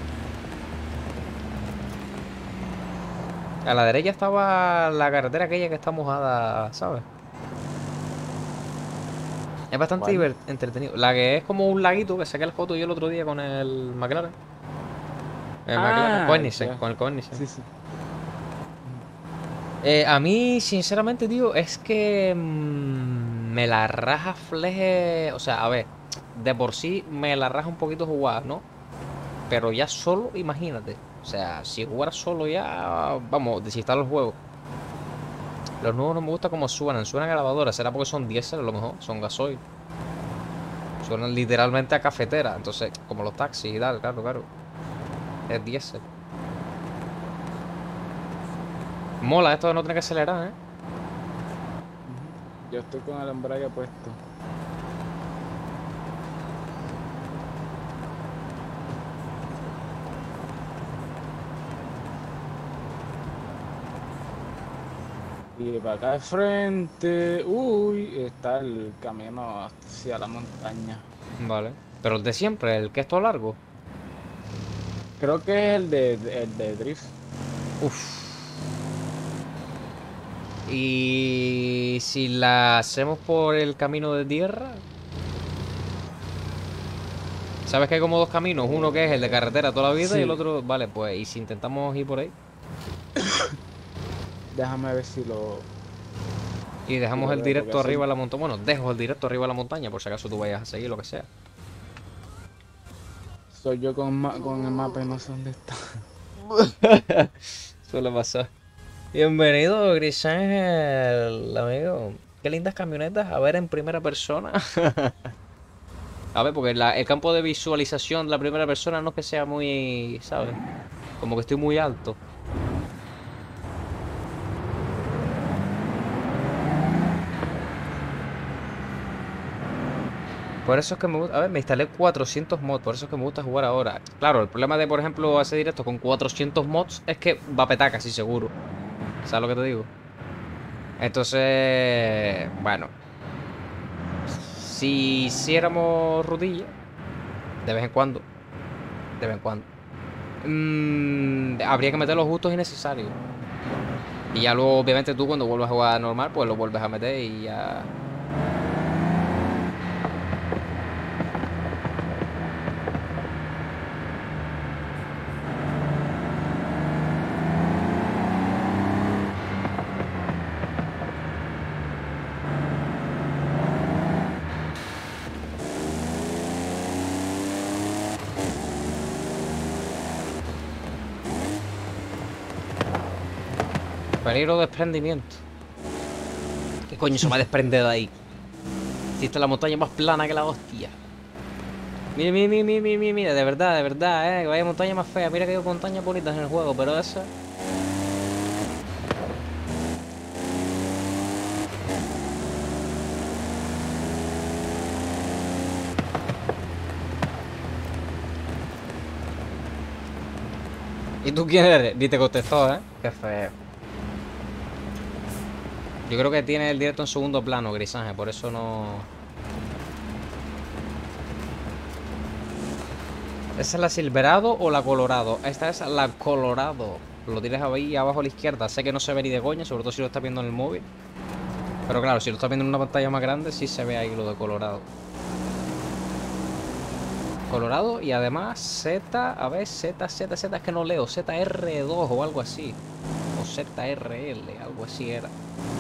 A la derecha estaba la carretera aquella que está mojada, ¿sabes? Es bastante Bueno. divert- entretenido. La que es como un laguito que saqué la foto yo el otro día con el McLaren. El McLaren Ah, Koenigsegg, ya. con el Koenigsegg. Sí, sí. Eh, a mí, sinceramente, tío, es que mm, me la raja fleje. O sea, a ver, de por sí me la raja un poquito jugar, ¿no? Pero ya solo, imagínate. O sea, si jugara solo ya, vamos, desinstalar el juego. Los nuevos no me gusta cómo suenan. Suenan a lavadora. Será porque son diésel a lo mejor. Son gasoil. Suenan literalmente a cafetera. Entonces, como los taxis y tal, claro, claro. Es diésel. Mola esto de no tener que acelerar, ¿eh? Yo estoy con el embrague puesto. Y para acá de frente, uy, está el camino hacia la montaña. Vale. Pero el de siempre, el que es todo largo. Creo que es el de, el de drift. Uf. Y si la hacemos por el camino de tierra. ¿Sabes que hay como dos caminos? Uno que es el de carretera toda la vida y el Sí. otro. Vale, pues, ¿y si intentamos ir por ahí? Déjame ver si lo... Y dejamos Sí, el lo veo, directo porque arriba así- de la montaña. Bueno, dejo el directo arriba de la montaña por si acaso tú vayas a seguir lo que sea. Estoy yo con, ma- con el mapa y no sé dónde está. Suele pasar. Bienvenido, Gris Ángel, amigo. Qué lindas camionetas. A ver en primera persona. A ver, porque la- el campo de visualización de la primera persona no es que sea muy, ¿sabes? Como que estoy muy alto. Por eso es que me gusta... A ver, me instalé cuatrocientos mods, por eso es que me gusta jugar ahora. Claro, el problema de, por ejemplo, hacer directo con cuatrocientos mods es que va a petar casi seguro. ¿Sabes lo que te digo? Entonces, bueno. Si hiciéramos rutilla, de vez en cuando, de vez en cuando, mm, habría que meter los justos y necesarios. Y ya luego, obviamente, tú cuando vuelvas a jugar normal, pues lo vuelves a meter y ya... Peligro de desprendimiento. ¿Qué coño se va a desprender de ahí? Si esta es la montaña más plana que la hostia. Mira, mira, mira, mira, mira, mira, de verdad, de verdad, eh. Que vaya montaña más fea. Mira que hay montañas bonitas en el juego, pero esa... ¿Y tú quién eres? Ni te contestó, ¿eh? Qué feo. Yo creo que tiene el directo en segundo plano, Grisángel, por eso no... ¿Esa es la Silverado o la Colorado? Esta es la Colorado. Lo tienes ahí abajo a la izquierda. Sé que no se ve ni de coña, sobre todo si lo estás viendo en el móvil. Pero claro, si lo estás viendo en una pantalla más grande, sí se ve ahí lo de Colorado. Colorado y además Z, a ver, Z, Z, Z, es que no leo, Z R dos o algo así. O Z R L, algo así era.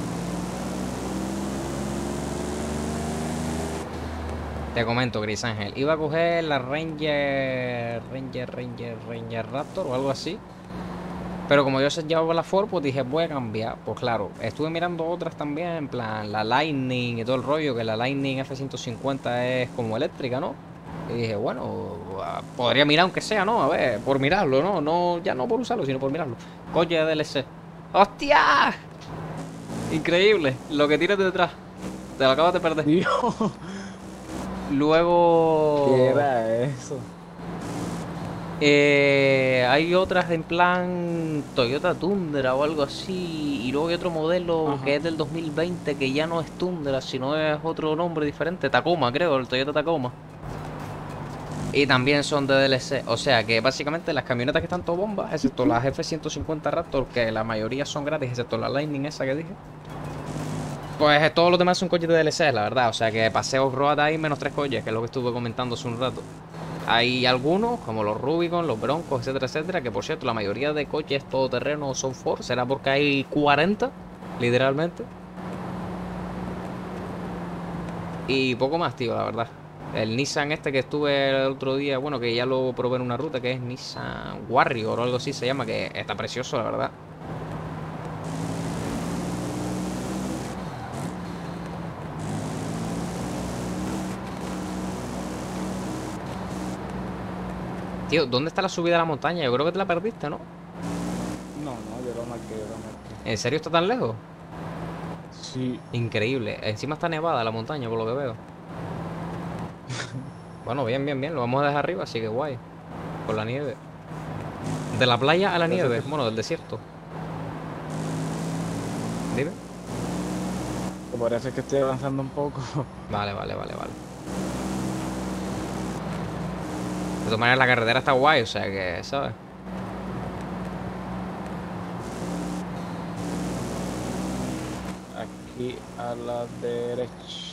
Te comento, Gris Ángel, iba a coger la Ranger, Ranger, Ranger, Ranger Raptor o algo así. Pero como yo se llevaba la Ford, pues dije, voy a cambiar. Pues claro, estuve mirando otras también, en plan, la Lightning y todo el rollo, que la Lightning F ciento cincuenta es como eléctrica, ¿no? Y dije, bueno, podría mirar aunque sea, ¿no? A ver, por mirarlo, ¿no? No, ya no por usarlo, sino por mirarlo. Coche de D L C. ¡Hostia! Increíble, lo que tienes detrás. Te lo acabas de perder. Dios, Luego... ¿qué era eso? Eh, hay otras en plan Toyota Tundra o algo así. Y luego hay otro modelo Ajá. que es del dos mil veinte que ya no es Tundra, sino es otro nombre diferente. Tacoma, creo, el Toyota Tacoma. Y también son de D L C. O sea que básicamente las camionetas que están todo bombas, excepto las F ciento cincuenta Raptor, que la mayoría son gratis, excepto la Lightning esa que dije. Pues todos los demás son coches de D L C, la verdad. O sea que paseo road hay menos tres coches, que es lo que estuve comentando hace un rato. Hay algunos, como los Rubicon, los Broncos, etcétera, etcétera, que por cierto, la mayoría de coches todoterreno son Ford. Será porque hay cuarenta, literalmente. Y poco más, tío, la verdad. El Nissan este que estuve el otro día, bueno, que ya lo probé en una ruta, que es Nissan Warrior o algo así se llama, que está precioso, la verdad. Tío, ¿dónde está la subida a la montaña? Yo creo que te la perdiste, ¿no? No, no, yo lo marqué, yo lo marqué. ¿En serio está tan lejos? Sí, Increíble. Encima está nevada la montaña, por lo que veo. Bueno, bien, bien, bien. Lo vamos a dejar arriba, así que guay. Con la nieve. De la playa a la Gracias, nieve. que- Bueno, del desierto. Dime. que parece que estoy avanzando un poco. Vale, vale, vale, vale. De todas maneras, la carretera está guay, o sea que, ¿sabes? Aquí a la derecha.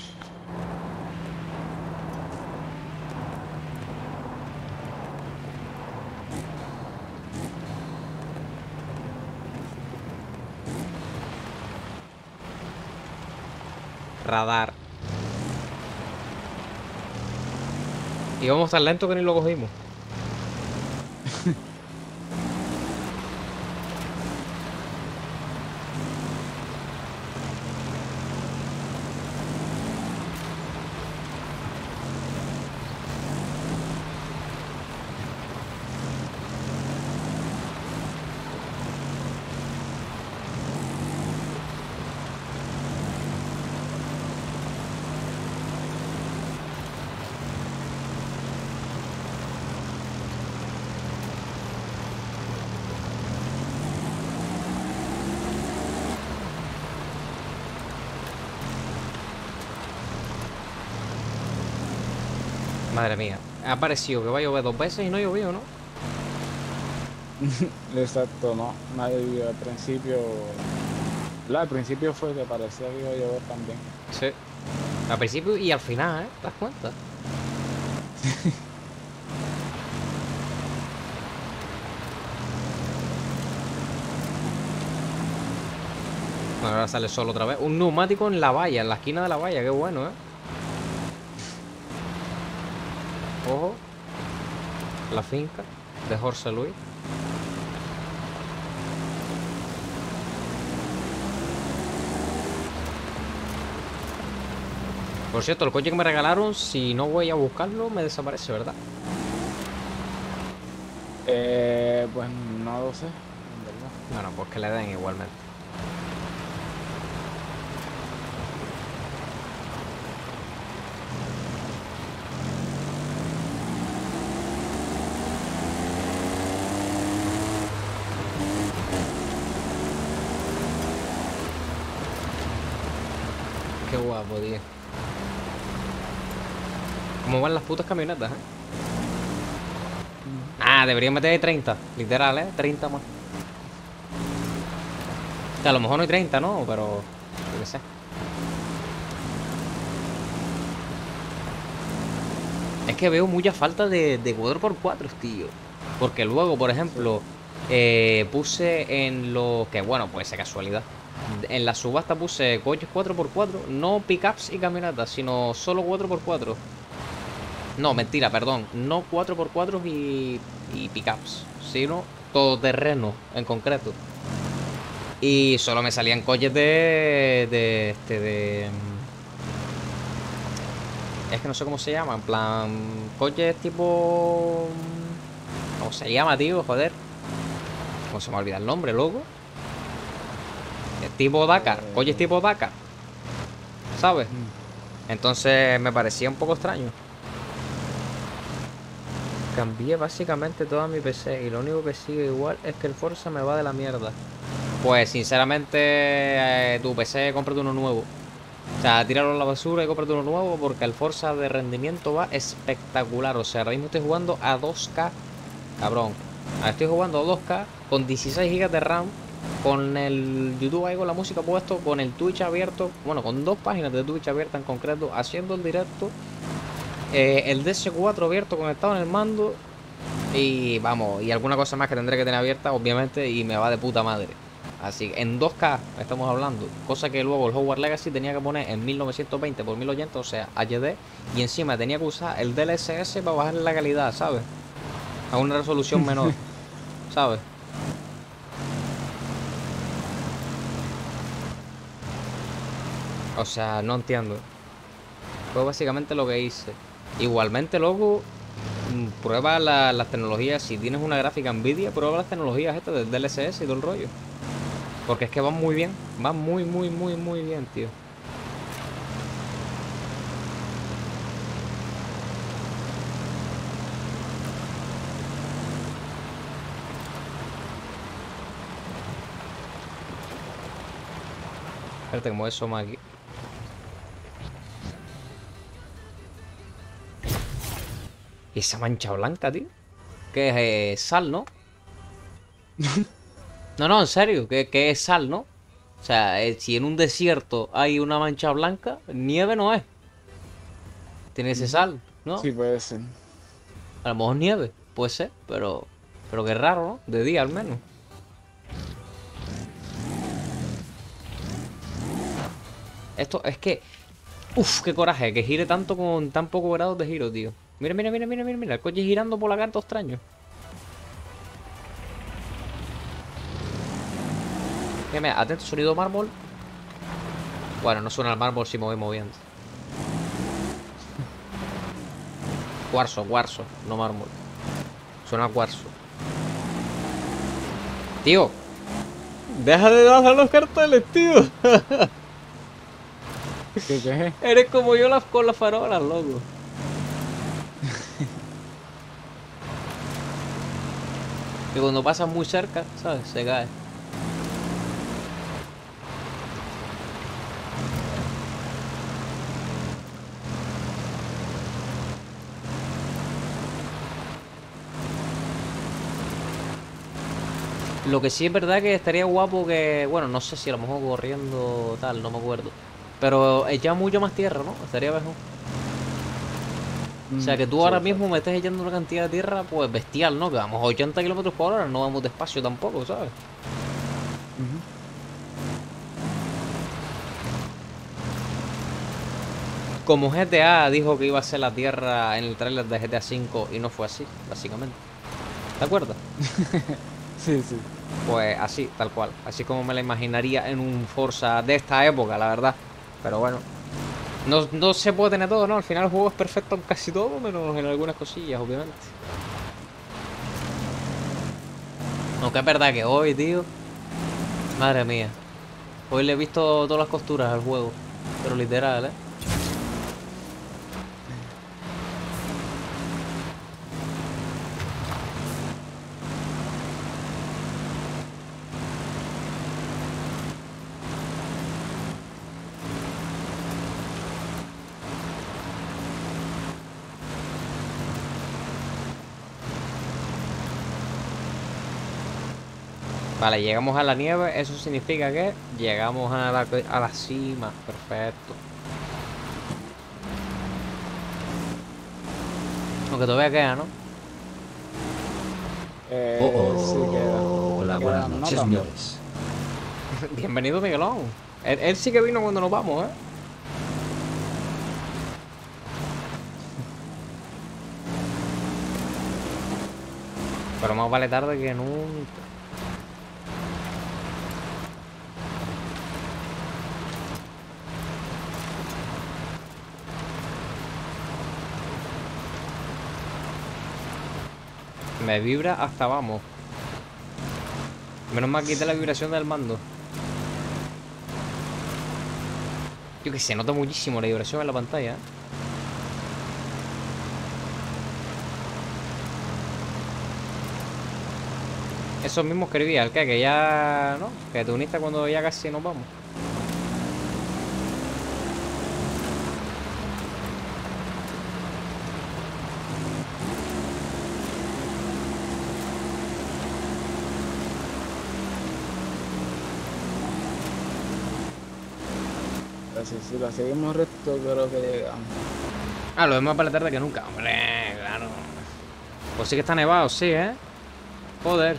Radar. Y vamos tan lento que ni lo cogimos. Madre mía. Ha parecido que va a llover dos veces y no llovió, ¿no? Exacto, no. Nadie al principio. La, al principio fue que parecía que iba a llover también. Sí. Al principio y al final, ¿eh? ¿Te das cuenta? Bueno, ahora sale solo otra vez. Un neumático en la valla, en la esquina de la valla. Qué bueno, ¿eh? Ojo. La finca de Jorge Luis. Por cierto, el coche que me regalaron, si no voy a buscarlo, me desaparece, ¿verdad? Eh, pues no lo sé, en verdad. Bueno, pues que le den igualmente. Qué guapo, tío. ¿Cómo van las putas camionetas, eh? Ah, deberían meter ahí treinta, literal, ¿eh? treinta más. O sea, a lo mejor no hay treinta, ¿no? Pero... yo qué sé. Es que veo mucha falta de, de cuatro por cuatro, tío. Porque luego, por ejemplo, eh, puse en lo... que bueno, puede ser casualidad. En la subasta puse coches cuatro por cuatro, no pickups y camionetas, sino solo cuatro por cuatro. No, mentira, perdón. No cuatro por cuatro y, y pickups, sino todoterreno en concreto. Y solo me salían coches de... de este, de... Es que no sé cómo se llama, en plan... coches tipo... ¿cómo se llama, tío? Joder. ¿Cómo se me olvida el nombre, loco? Tipo Dakar, coches tipo Dakar, ¿sabes? Entonces me parecía un poco extraño. Cambié básicamente toda mi P C y lo único que sigue igual es que el Forza me va de la mierda. Pues sinceramente, eh, tu P C, cómprate uno nuevo. O sea, tíralo a la basura y cómprate uno nuevo porque el Forza de rendimiento va espectacular. O sea, ahora mismo estoy jugando a dos K, cabrón. Ahora estoy jugando a dos K con dieciséis gigas de RAM. Con el YouTube ahí con la música puesto, con el Twitch abierto, bueno, con dos páginas de Twitch abiertas en concreto, haciendo el directo, eh, el D S cuatro abierto conectado en el mando y vamos, y alguna cosa más que tendré que tener abierta, obviamente, y me va de puta madre. Así que en dos K estamos hablando, cosa que luego el Hogwarts Legacy tenía que poner en mil novecientos veinte por mil ochenta, o sea, H D, y encima tenía que usar el D L S S para bajar la calidad, ¿sabes? A una resolución menor, ¿sabes? O sea, no entiendo. Fue básicamente lo que hice. Igualmente, loco, mm, prueba la- las tecnologías. Si tienes una gráfica Nvidia, prueba las tecnologías estas del D L S S y todo el rollo. Porque es que van muy bien. Van muy, muy, muy, muy bien, tío. Espérate, como eso más aquí. ¿Y esa mancha blanca, tío? ¿Qué es? Eh, sal, ¿no? No, no, en serio, ¿qué, qué es sal, no? O sea, eh, si en un desierto hay una mancha blanca, nieve no es. Tiene ese sal, ¿no? Sí, puede ser. A lo mejor nieve, puede ser, pero... pero qué raro, ¿no? De día al menos. Esto es que... Uf, qué coraje, que gire tanto con tan pocos grados de giro, tío. Mira, mira, mira, mira, mira, mira, el coche girando por la carta extraño. Mira, mira, atento, sonido mármol. Bueno, no suena el mármol si me voy moviendo. Cuarzo, cuarzo, no mármol. Suena a cuarzo. Tío. Deja de dar los carteles, tío. ¿Qué, qué? Eres como yo las, con las farolas, loco. Y cuando pasas muy cerca, ¿sabes? Se cae. Lo que sí es verdad que estaría guapo que, bueno, no sé si a lo mejor corriendo tal, no me acuerdo. Pero echar mucho más tierra, ¿no? Estaría mejor. O sea, que tú Sí, ahora sí. mismo me estés echando una cantidad de tierra, pues bestial, ¿no? Que vamos a ochenta kilómetros por hora, no vamos despacio tampoco, ¿sabes? Ujú. Como G T A dijo que iba a ser la tierra en el tráiler de G T A cinco y no fue así, básicamente. ¿Te acuerdas? Sí, sí. Pues así, tal cual. Así como me la imaginaría en un Forza de esta época, la verdad. Pero bueno. No, no se puede tener todo, ¿no? Al final el juego es perfecto en casi todo, menos en algunas cosillas, obviamente. Aunque es verdad que hoy, tío. Madre mía. Hoy le he visto todas las costuras al juego. Pero literal, ¿eh? Vale, llegamos a la nieve, eso significa que llegamos a la, a la cima, perfecto. Aunque todavía queda, ¿no? Eh, Oh, oh, sí, queda. hola, Queda buenas no noches, tanto. señores. Bienvenido, Miguelón. Él, él sí que vino cuando nos vamos, ¿eh? Pero más vale tarde que nunca. Me vibra hasta vamos. Menos mal quité la vibración del mando. Yo que sé, nota muchísimo la vibración en la pantalla, ¿eh? Esos mismos que hervía, el que, que ya, ¿no? Que te uniste cuando ya casi nos vamos. Así, si lo seguimos recto, creo que llegamos. Ah, lo vemos para la tarde que nunca, hombre, claro. Pues sí que está nevado, sí, ¿eh? Joder.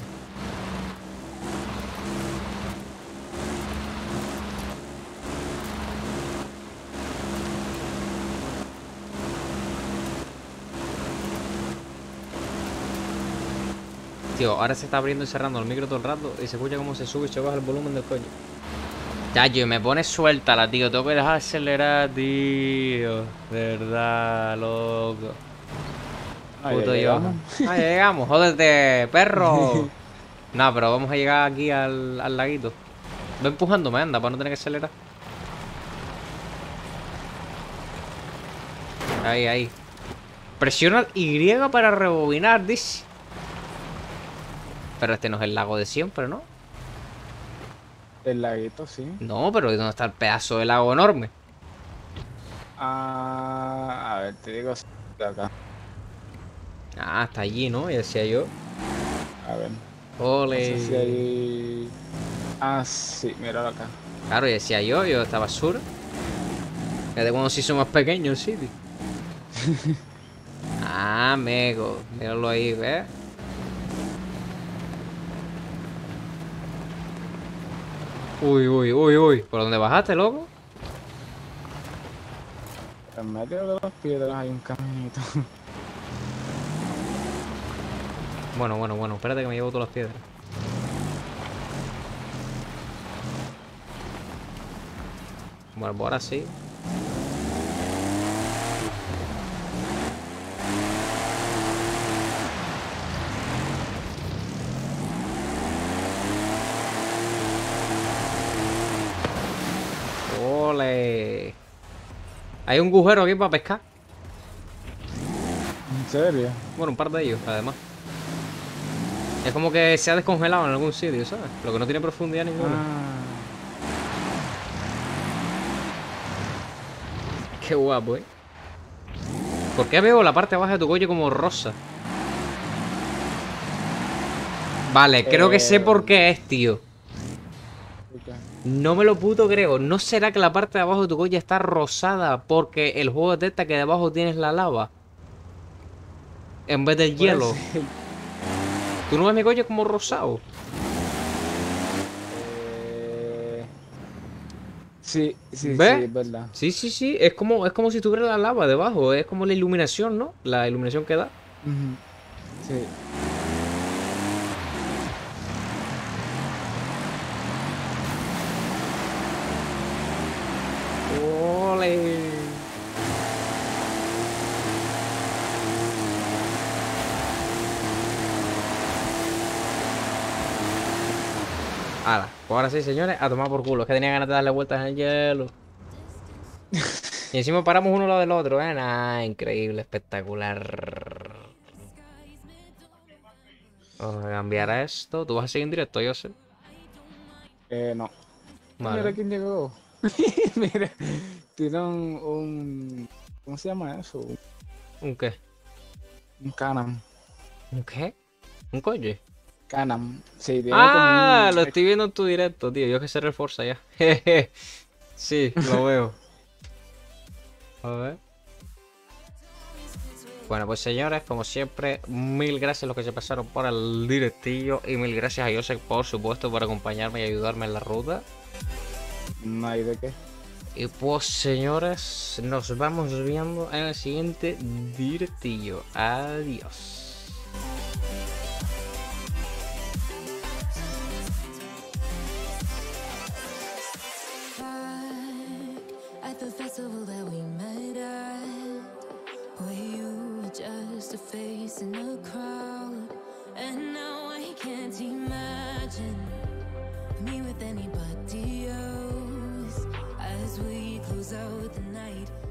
Tío, ahora se está abriendo y cerrando el micro todo el rato y se escucha cómo se sube y se baja el volumen del coño. Chacho, me pone suéltala, tío. Tengo que dejar de acelerar, tío. De verdad, loco. Ah, ya Puto yo. llegamos. Ah, ya llegamos, jódete, perro. No, pero vamos a llegar aquí al, al laguito. Ve empujándome, anda, para no tener que acelerar. Ahí, ahí. Presiona Y para rebobinar, dice. Pero este no es el lago de siempre, ¿no? El laguito, sí. No, pero ¿dónde está el pedazo de lago enorme? Ah, a ver, te digo de acá. Ah, está allí, ¿no? Ya decía yo. A ver. No Ole. sé si hay. Ah, sí, míralo acá. Claro, ya decía yo, yo estaba sur. Desde cuando se hizo más pequeño el sitio. Ah, amigo. Míralo ahí, ¿ves? Uy, uy, uy, uy. ¿Por dónde bajaste, loco? En medio de las piedras hay un caminito. Bueno, bueno, bueno. Espérate que me llevo todas las piedras. Bueno, pues ahora sí. ¡Ole! Hay un agujero aquí para pescar. ¿En serio? Bueno, un par de ellos, además. Es como que se ha descongelado en algún sitio, ¿sabes? Lo que no tiene profundidad ninguna. Ah, Qué guapo, ¿eh? ¿Por qué veo la parte baja de tu coche como rosa? Vale, creo que sé Eh, por qué es, tío. ok. No me lo puto creo. ¿No será que la parte de abajo de tu coche está rosada porque el juego detecta que debajo tienes la lava? En vez del Puede hielo. ser. ¿Tú no ves mi coche como rosado? Eh, sí, sí, ¿Ves? sí, es verdad. Sí, sí, sí. Es como, es como si tuviera la lava debajo. Es como la iluminación, ¿no? La iluminación que da. Ujú, sí. ¡Ole! Hala, pues ahora sí, señores, a tomar por culo. Es que tenía ganas de darle vueltas en el hielo. Y encima paramos uno al lado del otro, ¿eh? Nah, increíble, espectacular. Vamos a cambiar a esto. ¿Tú vas a seguir en directo, yo sé? Eh, no. Ah, mira Vale. quién llegó. Mira, tiene un, un- ¿cómo se llama eso? ¿Un qué? Un Canam. ¿Un qué? ¿Un coche? Canam. Sí, tiene como Ah, un... lo estoy viendo en tu directo, tío. Yo que sé Forza ya. Jeje. Sí, lo veo. A ver. Bueno, pues señores, como siempre, mil gracias a los que se pasaron por el directillo y mil gracias a Joseph, por supuesto, por acompañarme y ayudarme en la ruta. No hay de qué. Y pues señores, nos vamos viendo en el siguiente directillo. Adiós. At the festival that we met at, where you were just a face in a crowd, and now I can't imagine me with anybody else as we close out the night.